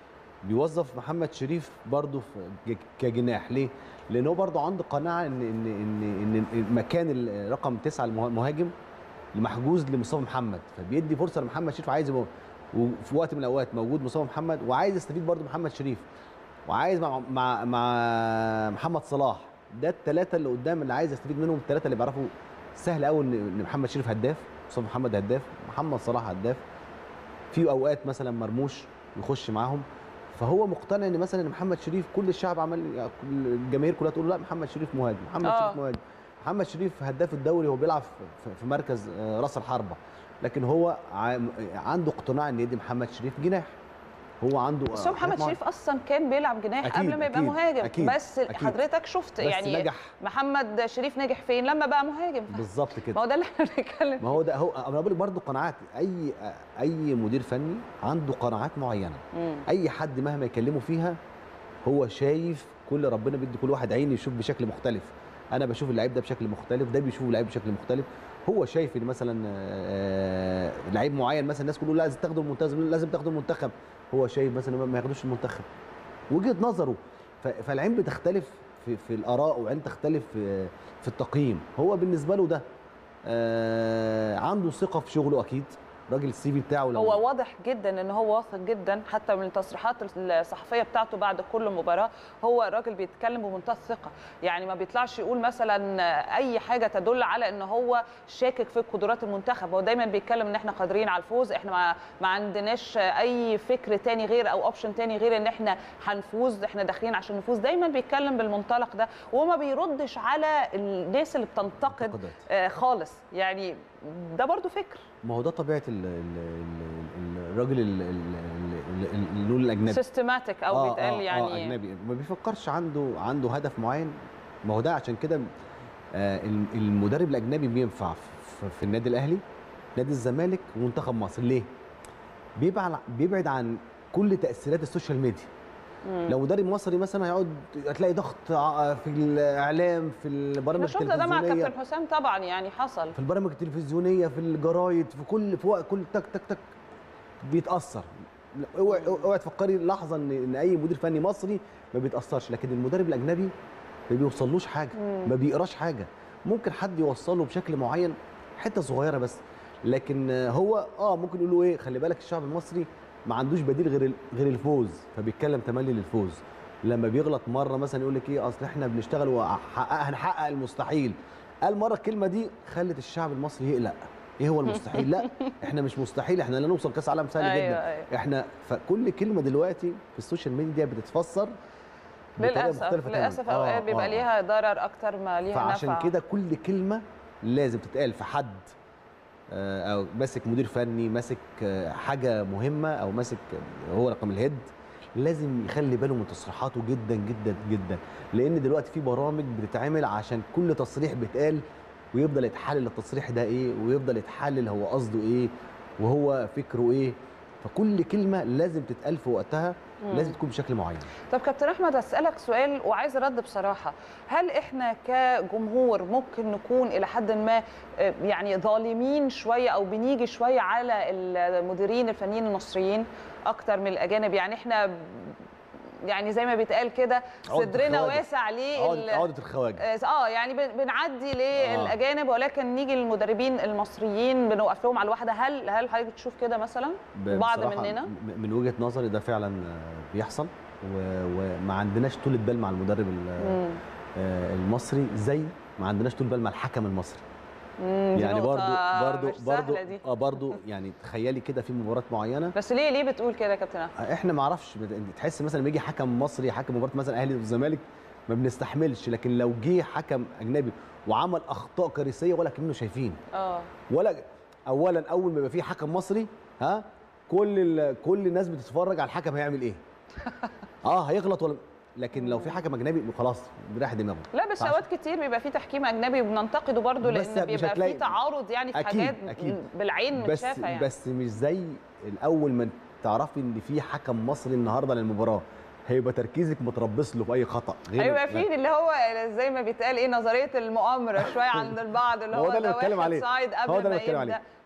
بيوظف محمد شريف برضه كجناح. ليه؟ لان هو برضه عنده قناعه ان ان ان ان مكان رقم تسعة المهاجم محجوز لمصطفى محمد، فبيدي فرصه لمحمد شريف، عايز يبقى وفي وقت من الاوقات موجود مصطفى محمد، وعايز يستفيد برضه محمد شريف، وعايز مع مع مع محمد صلاح. ده الثلاثه اللي قدام اللي عايز يستفيد منهم، الثلاثه اللي بيعرفوا. سهل قوي ان محمد شريف هداف، مصطفى محمد هداف، محمد صلاح هداف، في اوقات مثلا مرموش يخش معاهم. فهو مقتنع ان مثلا محمد شريف كل الشعب عمال، الجماهير كلها تقول لا محمد شريف مهاجم، محمد أوه. شريف مهاجم، محمد شريف هداف الدوري، هو بيلعب في مركز راس الحربه، لكن هو عنده اقتناع ان يدي محمد شريف جناح. هو عنده بس هو محمد شريف اصلا كان بيلعب جناح أكيد قبل ما يبقى أكيد مهاجم. أكيد بس أكيد حضرتك شفت بس يعني نجح. محمد شريف نجح فين؟ لما بقى مهاجم. بالظبط كده. ما هو ده اللي احنا بنتكلم ما هو ده هو انا بقول لك برضه قناعات. اي اي مدير فني عنده قناعات معينه. مم. اي حد مهما يكلمه فيها هو شايف كل ربنا بيدي كل واحد عين يشوف بشكل مختلف. انا بشوف اللعيب ده بشكل مختلف، ده بيشوف اللعيب بشكل مختلف. هو شايف ان مثلا لعيب معين مثلا الناس كلها لازم تاخده الممتاز، لازم تاخده المنتخب، هو شايف مثلا ما ياخدوش المنتخب. وجهه نظره. فالعين بتختلف في, في الاراء، وعين تختلف في, في التقييم. هو بالنسبه له ده عنده ثقه في شغله اكيد. راجل السي في بتاعه لو هو واضح جدا ان هو واثق جدا، حتى من التصريحات الصحفيه بتاعته بعد كل مباراه هو راجل بيتكلم بمنتهى الثقه، يعني ما بيطلعش يقول مثلا اي حاجه تدل على ان هو شاكك في قدرات المنتخب. هو دايما بيتكلم ان احنا قادرين على الفوز، احنا ما, ما عندناش اي فكر تاني غير او اوبشن تاني غير ان احنا هنفوز، احنا داخلين عشان نفوز. دايما بيتكلم بالمنطلق ده، وما بيردش على الناس اللي بتنتقد آه خالص. يعني ده برضو فكر. ما هو ده طبيعه الراجل اللون الاجنبي، سيستماتيك او آه بيتقال آه يعني آه اجنبي، ما بيفكرش، عنده عنده هدف معين. ما هو ده عشان كده آه المدرب الاجنبي بينفع في النادي الاهلي، نادي الزمالك، ومنتخب مصر. ليه؟ بيبعد بيبعد عن كل تاثيرات السوشيال ميديا. مم. لو مدرب مصري مثلا هيقعد هتلاقي ضغط في الاعلام، في البرامج التلفزيونيه. ده مع كابتن حسام طبعا يعني حصل في البرامج التلفزيونيه، في الجرايد، في كل في وقت كل تك تك تك بيتاثر. اوعي اوعي تفكري لحظه ان ان اي مدير فني مصري ما بيتاثرش، لكن المدرب الاجنبي ما بيوصلوش حاجه، مم. ما بيقراش حاجه. ممكن حد يوصله بشكل معين حته صغيره بس، لكن هو اه ممكن يقول له ايه، خلي بالك الشعب المصري ما عندوش بديل غير غير الفوز، فبيتكلم تملي للفوز. لما بيغلط مره مثلا يقول لك ايه، اصل احنا بنشتغل وهنحقق المستحيل. قال مره الكلمه دي خلت الشعب المصري يقلق. ايه هو المستحيل؟ لا احنا مش مستحيل، احنا لا نوصل كاس عالم سهل أيوة جدا. أيوة. احنا فكل كلمه دلوقتي في السوشيال ميديا بتتفسر للاسف للاسف اوقات بيبقى آه ليها ضرر اكتر ما ليها نفع. فعشان كده كل كلمه لازم تتقال في حد او ماسك مدير فني، ماسك حاجه مهمه، او ماسك هو رقم الهيد، لازم يخلي باله من تصريحاته جدا جدا جدا. لان دلوقتي في برامج بتتعمل عشان كل تصريح بيتقال ويفضل يتحلل التصريح ده ايه، ويفضل يتحلل هو قصده ايه وهو فكره ايه. فكل كلمه لازم تتقال في وقتها، مم. لازم تكون بشكل معين. طب كابتن احمد اسالك سؤال وعايز رد بصراحه، هل احنا كجمهور ممكن نكون الى حد ما يعني ظالمين شويه او بنيجي شويه على المديرين الفنيين المصريين اكتر من الاجانب؟ يعني احنا يعني زي ما بيتقال كده صدرنا واسع ليه عقدة الخواجه. اه يعني بنعدي للاجانب، ولكن نيجي للمدربين المصريين بنوقف لهم على الواحده. هل هل حضرتك بتشوف كده مثلا بعض مننا؟ من وجهه نظري ده فعلا بيحصل، وما عندناش طولة بال مع المدرب المصري زي ما عندناش طولة بال مع الحكم المصري. يعني برضو برضو برضو اه برضو يعني تخيلي كده في مباراه معينه. بس ليه ليه بتقول كده يا كابتن احمد؟ احنا ما اعرفش، تحس مثلا لما يجي حكم مصري حكم مباراه مثلا اهلي والزمالك ما بنستحملش، لكن لو جه حكم اجنبي وعمل اخطاء كارثيه ولا كانوا شايفين. اه ولا اولا اول ما يبقى في حكم مصري ها كل كل الناس بتتفرج على الحكم هيعمل ايه. اه هيغلط ولا، لكن لو في حكم اجنبي خلاص بيريح دماغه. لا بس اوقات كتير بيبقى في تحكيم اجنبي وبننتقده برضه، لان بيبقى في تعارض يعني في أكيد حاجات أكيد بالعين متشافه يعني. بس مش زي الاول ما تعرفي ان في حكم مصري النهارده للمباراه هيبقى تركيزك متربص له في اي خطا. هيبقى في اللي هو زي ما بيتقال ايه، نظريه المؤامره شويه عند البعض، اللي هو هو ده اللي بتكلم عليه. صايد قبل ما يبدا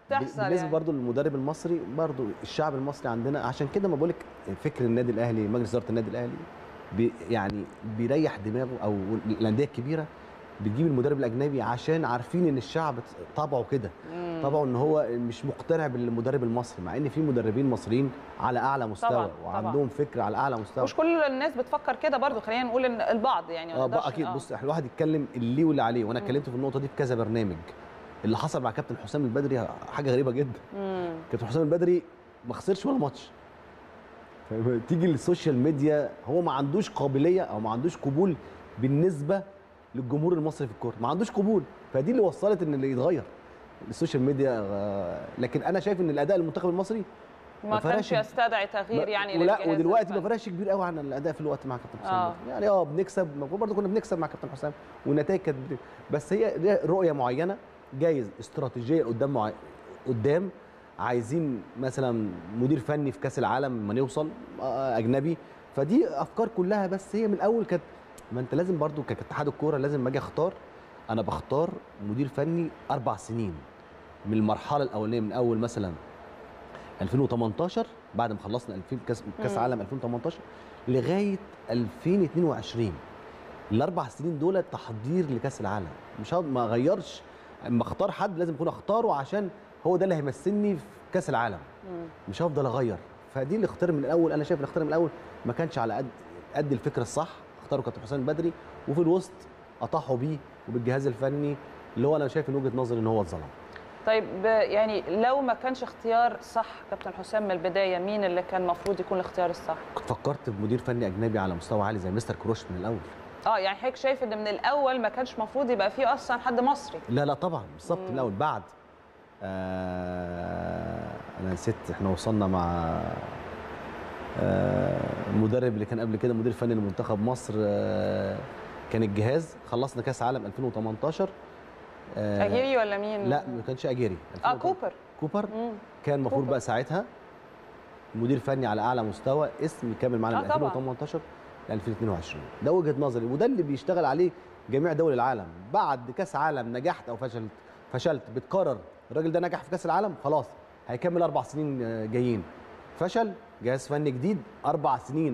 بتحصل بالنسبه يعني. برضو للمدرب المصري، برضو الشعب المصري عندنا، عشان كده ما بقولك فكر النادي الاهلي، مجلس اداره النادي الاهلي بي يعني بيريح دماغه، او الانديه الكبيره بتجيب المدرب الاجنبي عشان عارفين ان الشعب طبعه كده، طبعه ان هو مش مقتنع بالمدرب المصري، مع ان في مدربين مصريين على اعلى مستوى طبعًا وعندهم طبعًا. فكر على اعلى مستوى. مش كل الناس بتفكر كده برضو، خلينا نقول ان البعض يعني اه بقى اكيد. بص احنا الواحد يتكلم اللي ليه واللي عليه، وانا اتكلمت في النقطه دي في كذا برنامج. اللي حصل مع كابتن حسام البدري حاجه غريبه جدا. مم. كابتن حسام البدري ما خسرش ولا ماتش. تيجي للسوشيال ميديا هو ما عندوش قابليه او ما عندوش قبول بالنسبه للجمهور المصري في الكوره، ما عندوش قبول، فدي اللي وصلت ان اللي يتغير السوشيال ميديا. لكن انا شايف ان الاداء المنتخب المصري ما كانش يستدعي تغيير يعني. ولا ودلوقتي ما فرقش كبير قوي عن الاداء في الوقت مع كابتن حسام. آه. يعني اه بنكسب، المفروض برضه كنا بنكسب مع كابتن حسام والنتائج كانت، بس هي رؤيه معينه، جايز استراتيجيه قدام معي... قدام عايزين مثلا مدير فني في كاس العالم لما نوصل اجنبي، فدي افكار كلها. بس هي من الاول كانت، ما انت لازم برضو كاتحاد الكوره لازم اجي اختار، انا بختار مدير فني اربع سنين من المرحله الاولانيه، من اول مثلا ألفين وتمنتاشر بعد ما خلصنا ألفين كاس كاس عالم ألفين وتمنتاشر لغايه ألفين واتنين وعشرين. الاربع سنين دول تحضير لكاس العالم، مش ما اغيرش. اما اختار حد لازم اكون اختاره عشان هو ده اللي هيمثلني في كاس العالم، مش هفضل اغير. فدي اللي اختار من الاول، انا شايف الاختيار من الاول ما كانش على قد قد الفكره الصح. اختاروا كابتن حسام البدري، وفي الوسط اطاحوا بيه وبالجهاز الفني اللي هو انا شايف من وجهه نظري ان هو اتظلم. طيب يعني لو ما كانش اختيار صح كابتن حسام من البدايه، مين اللي كان المفروض يكون الاختيار الصح؟ كنت فكرت بمدير فني اجنبي على مستوى عالي زي مستر كروش من الاول. اه يعني حضرتك شايف ان من الاول ما كانش المفروض يبقى فيه اصلا حد مصري؟ لا لا طبعا بالظبط من الاول. بعد آه انا نسيت احنا وصلنا مع آه المدرب اللي كان قبل كده مدير فني لمنتخب مصر، آه كان الجهاز، خلصنا كاس عالم ألفين وتمنتاشر. آه اجيري ولا مين؟ لا ما كانش اجيري. اه كوبر. كوبر مم. كان المفروض بقى ساعتها مدير فني على اعلى مستوى، اسم يكمل معانا من ألفين وتمنتاشر ل ألفين واتنين وعشرين. ده وجهه نظري وده اللي بيشتغل عليه جميع دول العالم. بعد كاس عالم نجحت او فشلت، فشلت بتقرر الراجل ده نجح في كاس العالم، خلاص هيكمل اربع سنين جايين. فشل، جهاز فني جديد، اربع سنين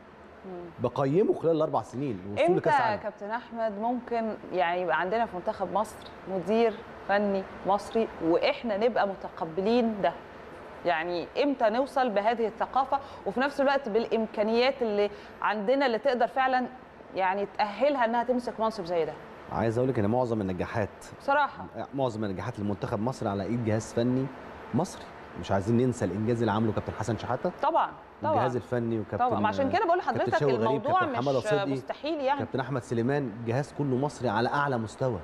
بقيمه خلال الاربع سنين وصول لكاس العالم. امتى يا كابتن احمد ممكن يعني يبقى عندنا في منتخب مصر مدير فني مصري واحنا نبقى متقبلين ده؟ يعني امتى نوصل بهذه الثقافه وفي نفس الوقت بالامكانيات اللي عندنا اللي تقدر فعلا يعني تاهلها انها تمسك منصب زي ده؟ عايز اقول لك ان معظم النجاحات بصراحه معظم النجاحات لمنتخب مصر على ايد جهاز فني مصري. مش عايزين ننسى الانجاز اللي عمله كابتن حسن شحاته. طبعا طبعا الجهاز الفني وكابتن طبعا. عشان كده بقول لحضرتك الموضوع مش مستحيل يعني. كابتن احمد سليمان، جهاز كله مصري على اعلى مستوى.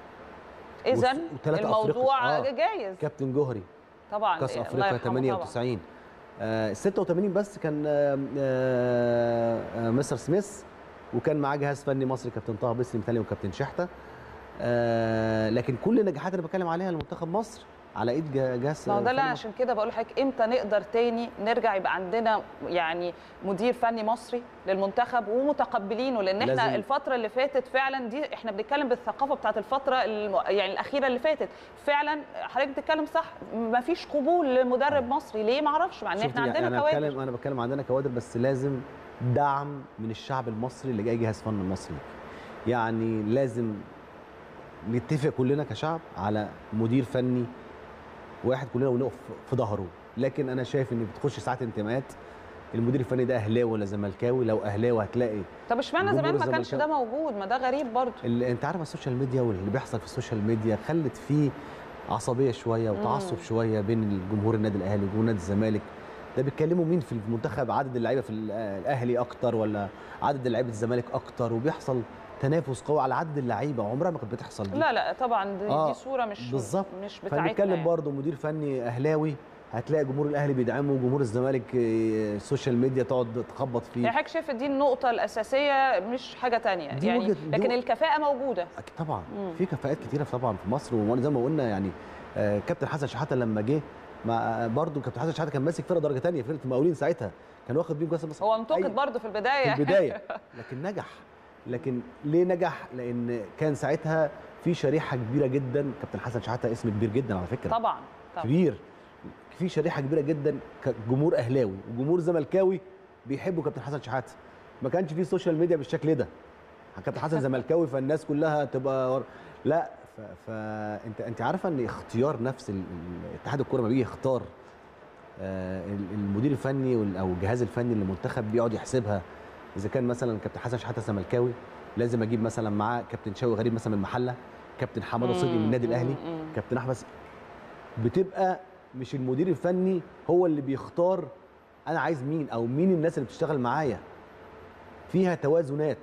اذا الموضوع آه. جايز. كابتن جوهري طبعا كاس افريقيا تمانية وتسعين. آه ستة وتمانين بس كان آه آه مستر سميث، وكان معاه جهاز فني مصري كابتن طه بسري مثالي وكابتن شحته. آه لكن كل النجاحات اللي بتكلم عليها لمنتخب مصر على ايد جهاز. ما هو ده اللي عشان كده بقول لحضرتك امتى نقدر تاني نرجع يبقى عندنا يعني مدير فني مصري للمنتخب ومتقبلينه، لان احنا لازم. الفتره اللي فاتت فعلا دي احنا بنتكلم بالثقافه بتاعت الفتره الم... يعني الاخيره اللي فاتت فعلا حضرتك بتتكلم صح، ما فيش قبول لمدرب مصري. ليه؟ ما اعرفش، مع ان احنا عندنا يعني كوادر. انا بتكلم انا بتكلم عندنا كوادر، بس لازم دعم من الشعب المصري اللي جاي جهاز فن مصري. يعني لازم نتفق كلنا كشعب على مدير فني واحد كلنا ونقف في ظهره. لكن انا شايف ان بتخش ساعات انتماءات، المدير الفني ده اهلاوي ولا زملكاوي؟ لو اهلاوي هتلاقي. طب اشمعنى زمان ما كانش ده موجود؟ ما ده غريب برضه. انت عارف السوشيال ميديا واللي بيحصل في السوشيال ميديا خلت فيه عصبيه شويه وتعصب مم. شويه بين الجمهور النادي الاهلي وجمهور نادي الزمالك. ده بيتكلموا مين في المنتخب، عدد اللعيبه في الاهلي اكتر ولا عدد لعيبه الزمالك اكتر، وبيحصل تنافس قوي على عدد اللعيبه. عمرها ما كانت بتحصل دي. لا لا طبعا دي, آه دي صوره مش بالظبط. مش بتاعتنا. فنتكلم يعني. برضه مدير فني اهلاوي هتلاقي جمهور الاهلي بيدعمه وجمهور الزمالك السوشيال ميديا تقعد تخبط فيه. يعني حضرتك شايف دي النقطه الاساسيه مش حاجه ثانيه يعني، لكن دي الكفاءه موجوده. اكيد طبعا مم. في كفاءات كتيره طبعا في مصر، وزي ما قلنا يعني آه كابتن حسن شحاته لما جه مع برضه كابتن حسن شحاته كان ماسك فرقه درجه ثانيه، فرقه المقاولين ساعتها كان واخد بيهم كاس مصر. هو انتقد برضه في البدايه في البدايه لكن نجح. لكن ليه نجح؟ لان كان ساعتها في شريحه كبيره جدا. كابتن حسن شحاته اسم كبير جدا على فكره. طبعا طبعا. كبير، في شريحه كبيره جدا جمهور اهلاوي وجمهور زملكاوي بيحبوا كابتن حسن شحاته. ما كانش في سوشيال ميديا بالشكل ده، كابتن حسن زملكاوي فالناس كلها تبقى ور... لا فانت انت عارفه ان اختيار نفس اتحاد الكوره ما بيجي يختار آه المدير الفني او الجهاز الفني للمنتخب بيقعد يحسبها. اذا كان مثلا كابتن حسن شحاته زملكاوي لازم اجيب مثلا معاه كابتن شوقي غريب مثلا من المحله، كابتن حماده صدقي من النادي الاهلي، كابتن احمد. بتبقى مش المدير الفني هو اللي بيختار انا عايز مين او مين الناس اللي بتشتغل معايا، فيها توازنات.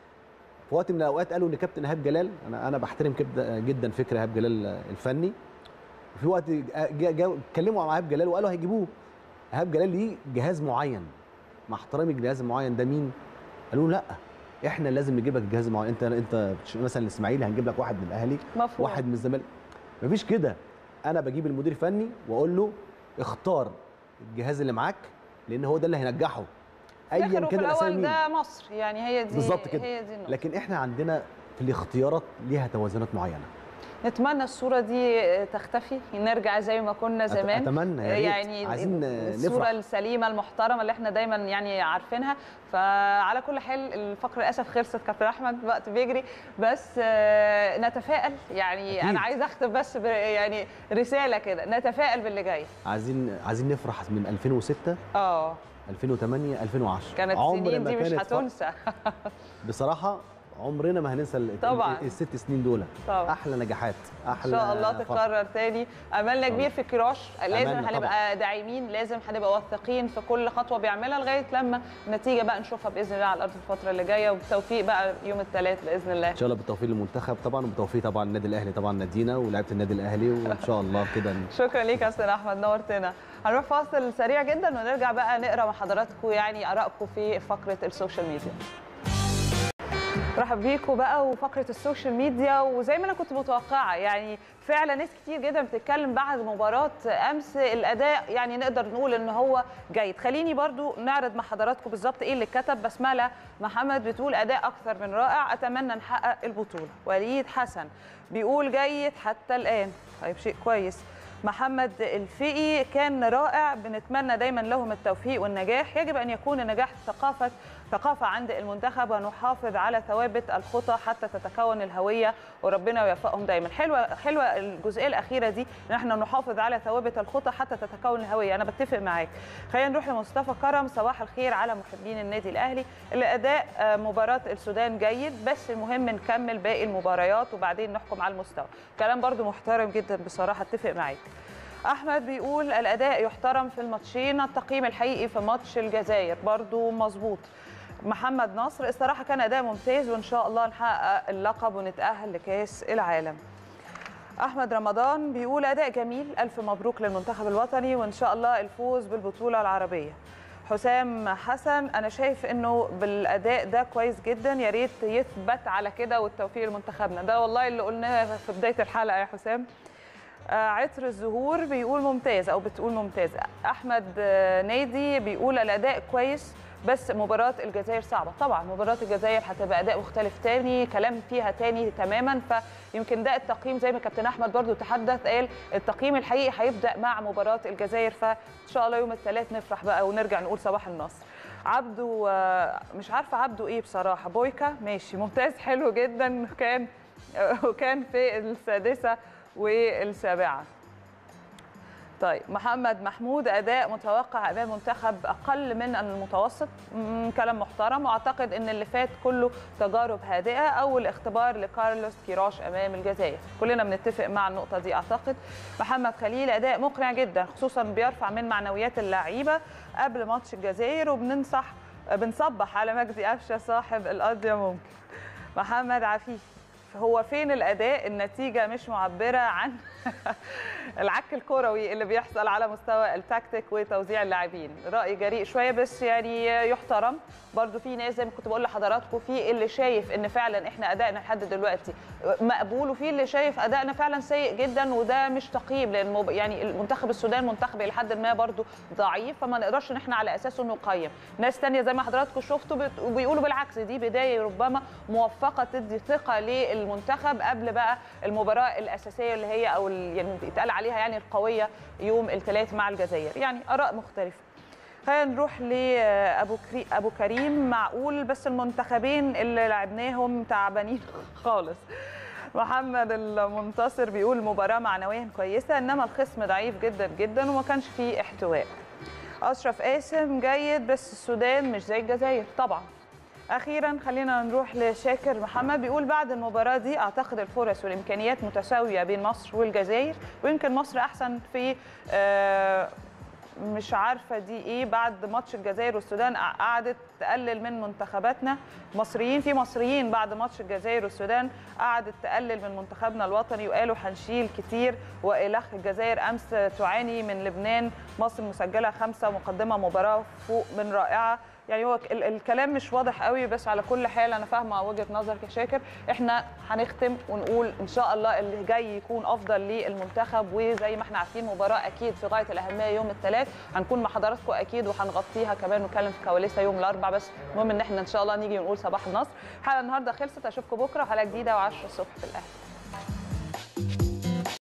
في وقت من الاوقات قالوا ان كابتن ايهاب جلال، انا انا بحترم جدا فكر ايهاب جلال الفني، وفي وقت اتكلموا مع ايهاب جلال وقالوا هيجيبوه. ايهاب جلال ليه جهاز معين، مع احترامي الجهاز المعين ده مين؟ قالوا لا احنا لازم نجيب لك الجهاز المعين، انت انت مثلا الاسماعيلي هنجيب لك واحد من الاهلي مفهوم. واحد من الزمالك. مفيش كده، انا بجيب المدير الفني واقول له اختار الجهاز اللي معاك لان هو ده اللي هينجحه ايا كان الاسامي مين. ده مصر يعني هي دي بالظبط كده. هي دي النقطة. لكن احنا عندنا في الاختيارات ليها توازنات معينه. نتمنى الصوره دي تختفي، نرجع زي ما كنا زمان. اتمنى يا ريت. يعني عايزين الصوره نفرح. السليمه المحترمه اللي احنا دايما يعني عارفينها. فعلى كل حال الفقره للاسف خلصت كابتن احمد، الوقت بيجري، بس نتفائل يعني. أكيد. انا عايز اختم بس يعني رساله كده، نتفائل باللي جاي. عايزين عايزين نفرح من ألفين وستة اه ألفين وثمانية ألفين وعشرة كانت السنين دي مش هتنسى. بصراحه عمرنا ما هننسى الست سنين دول. طبعا. احلى نجاحات، احلى ان شاء الله تتكرر تاني. املنا كبير في كراش، لازم هنبقى داعمين، لازم هنبقى واثقين في كل خطوه بيعملها لغايه لما النتيجه بقى نشوفها باذن الله على الارض الفتره اللي جايه، وبالتوفيق بقى يوم الثلاث باذن الله. ان شاء الله بالتوفيق للمنتخب طبعا، وبالتوفيق طبعا النادي الاهلي طبعا نادينا ولاعيبه النادي الاهلي، وان شاء الله كده. شكرا ليك يا استاذ احمد، نورتنا. هنروح فاصل سريع جدا ونرجع بقى نقرا مع حضراتكم يعني ارائكم في فقره السوشيال ميديا. مرحبا بيكم بقى وفقره السوشيال ميديا. وزي ما انا كنت متوقعه يعني فعلا ناس كتير جدا بتتكلم بعد مباراه امس الاداء يعني نقدر نقول ان هو جيد. خليني برضو نعرض مع حضراتكم بالظبط ايه اللي اتكتب. بسمله محمد بتقول اداء اكثر من رائع، اتمنى نحقق البطوله. وليد حسن بيقول جيد حتى الان، طيب شيء كويس. محمد الفقي كان رائع، بنتمنى دايما لهم التوفيق والنجاح، يجب ان يكون النجاح ثقافه ثقافه عند المنتخب ونحافظ على ثوابت الخطى حتى تتكون الهويه وربنا يوفقهم دايما. حلوه حلوه الجزئيه الاخيره دي ان احنا نحافظ على ثوابت الخطى حتى تتكون الهويه، انا بتفق معاك. خلينا نروح لمصطفى كرم، صباح الخير على محبين النادي الاهلي. الاداء مباراه السودان جيد، بس المهم نكمل باقي المباريات وبعدين نحكم على المستوى. كلام برضو محترم جدا بصراحه، اتفق معاك. احمد بيقول الاداء يحترم في الماتشين، التقييم الحقيقي في ماتش الجزائر برضو مظبوط. محمد نصر الصراحه كان اداء ممتاز وان شاء الله نحقق اللقب ونتاهل لكاس العالم. احمد رمضان بيقول اداء جميل، الف مبروك للمنتخب الوطني وان شاء الله الفوز بالبطوله العربيه. حسام حسن انا شايف انه بالاداء ده كويس جدا، يا ريت يثبت على كده والتوفيق لمنتخبنا، ده والله اللي قلناه في بدايه الحلقه يا حسام. عطر الزهور بيقول ممتاز او بتقول ممتاز. احمد نادي بيقول الاداء كويس بس مباراه الجزائر صعبه. طبعا مباراه الجزائر هتبقى اداء مختلف تاني، كلام فيها تاني تماما، فيمكن ده التقييم زي ما كابتن احمد برضو تحدث قال التقييم الحقيقي هيبدا مع مباراه الجزائر، فان شاء الله يوم الثلاث نفرح بقى ونرجع نقول صباح النصر. عبده مش عارفه عبده ايه بصراحه، بويكا ماشي ممتاز حلو جدا، كان وكان في السادسه والسابعه. طيب محمد محمود اداء متوقع امام منتخب اقل من المتوسط، كلام محترم، واعتقد ان اللي فات كله تجارب هادئه، اول اختبار لكارلوس كيروش امام الجزائر، كلنا بنتفق مع النقطه دي اعتقد. محمد خليل اداء مقنع جدا، خصوصا بيرفع من معنويات اللعيبه قبل ماتش الجزائر، وبننصح بنصبح على مجدي قفشه صاحب القضيه ممكن. محمد عفيف هو فين الاداء؟ النتيجه مش معبره عن العك الكروي اللي بيحصل على مستوى التكتيك وتوزيع اللاعبين. راي جريء شويه بس يعني يحترم. برضو في ناس زي ما كنت بقول لحضراتكم، في اللي شايف ان فعلا احنا ادائنا لحد دلوقتي مقبول، وفي اللي شايف ادائنا فعلا سيء جدا، وده مش تقييم، لان يعني المنتخب السودان منتخب الى حد ما برضو ضعيف، فما نقدرش ان احنا على اساسه نقيم. ناس ثانيه زي ما حضراتكم شفتوا بيقولوا بالعكس، دي بدايه ربما موفقه تدي ثقه للمنتخب قبل بقى المباراه الاساسيه اللي هي او او يعني يتقال عليها يعني القويه يوم الثلاث مع الجزائر، يعني اراء مختلفه. خلينا نروح لابو كري... ابو كريم. معقول بس المنتخبين اللي لعبناهم تعبانين خالص. محمد المنتصر بيقول المباراه معنويا كويسه انما الخصم ضعيف جدا جدا وما كانش فيه احتواء. اشرف قاسم جيد بس السودان مش زي الجزائر طبعا. اخيرا خلينا نروح لشاكر محمد بيقول بعد المباراه دي اعتقد الفرص والامكانيات متساويه بين مصر والجزائر ويمكن مصر احسن في آه مش عارفه دي ايه. بعد ماتش الجزائر والسودان قعدت تقلل من منتخباتنا مصريين في مصريين بعد ماتش الجزائر والسودان قعدت تقلل من منتخبنا الوطني وقالوا هنشيل كتير والخ الجزائر امس تعاني من لبنان. مصر مسجله خمسه مقدمه مباراه فوق من رائعه. يعني هو الكلام مش واضح قوي بس على كل حال انا فاهمه وجهه نظرك يا شاكر. احنا هنختم ونقول ان شاء الله اللي جاي يكون افضل للمنتخب وزي ما احنا عارفين مباراه اكيد في غايه الاهميه يوم الثلاث هنكون مع حضراتكم اكيد وهنغطيها كمان ونتكلم في كواليسها يوم الاربعاء. بس المهم ان احنا ان شاء الله نيجي ونقول صباح النصر. حلقه النهارده خلصت اشوفكم بكره حلقه جديده وعشرة الصبح في الاهلي.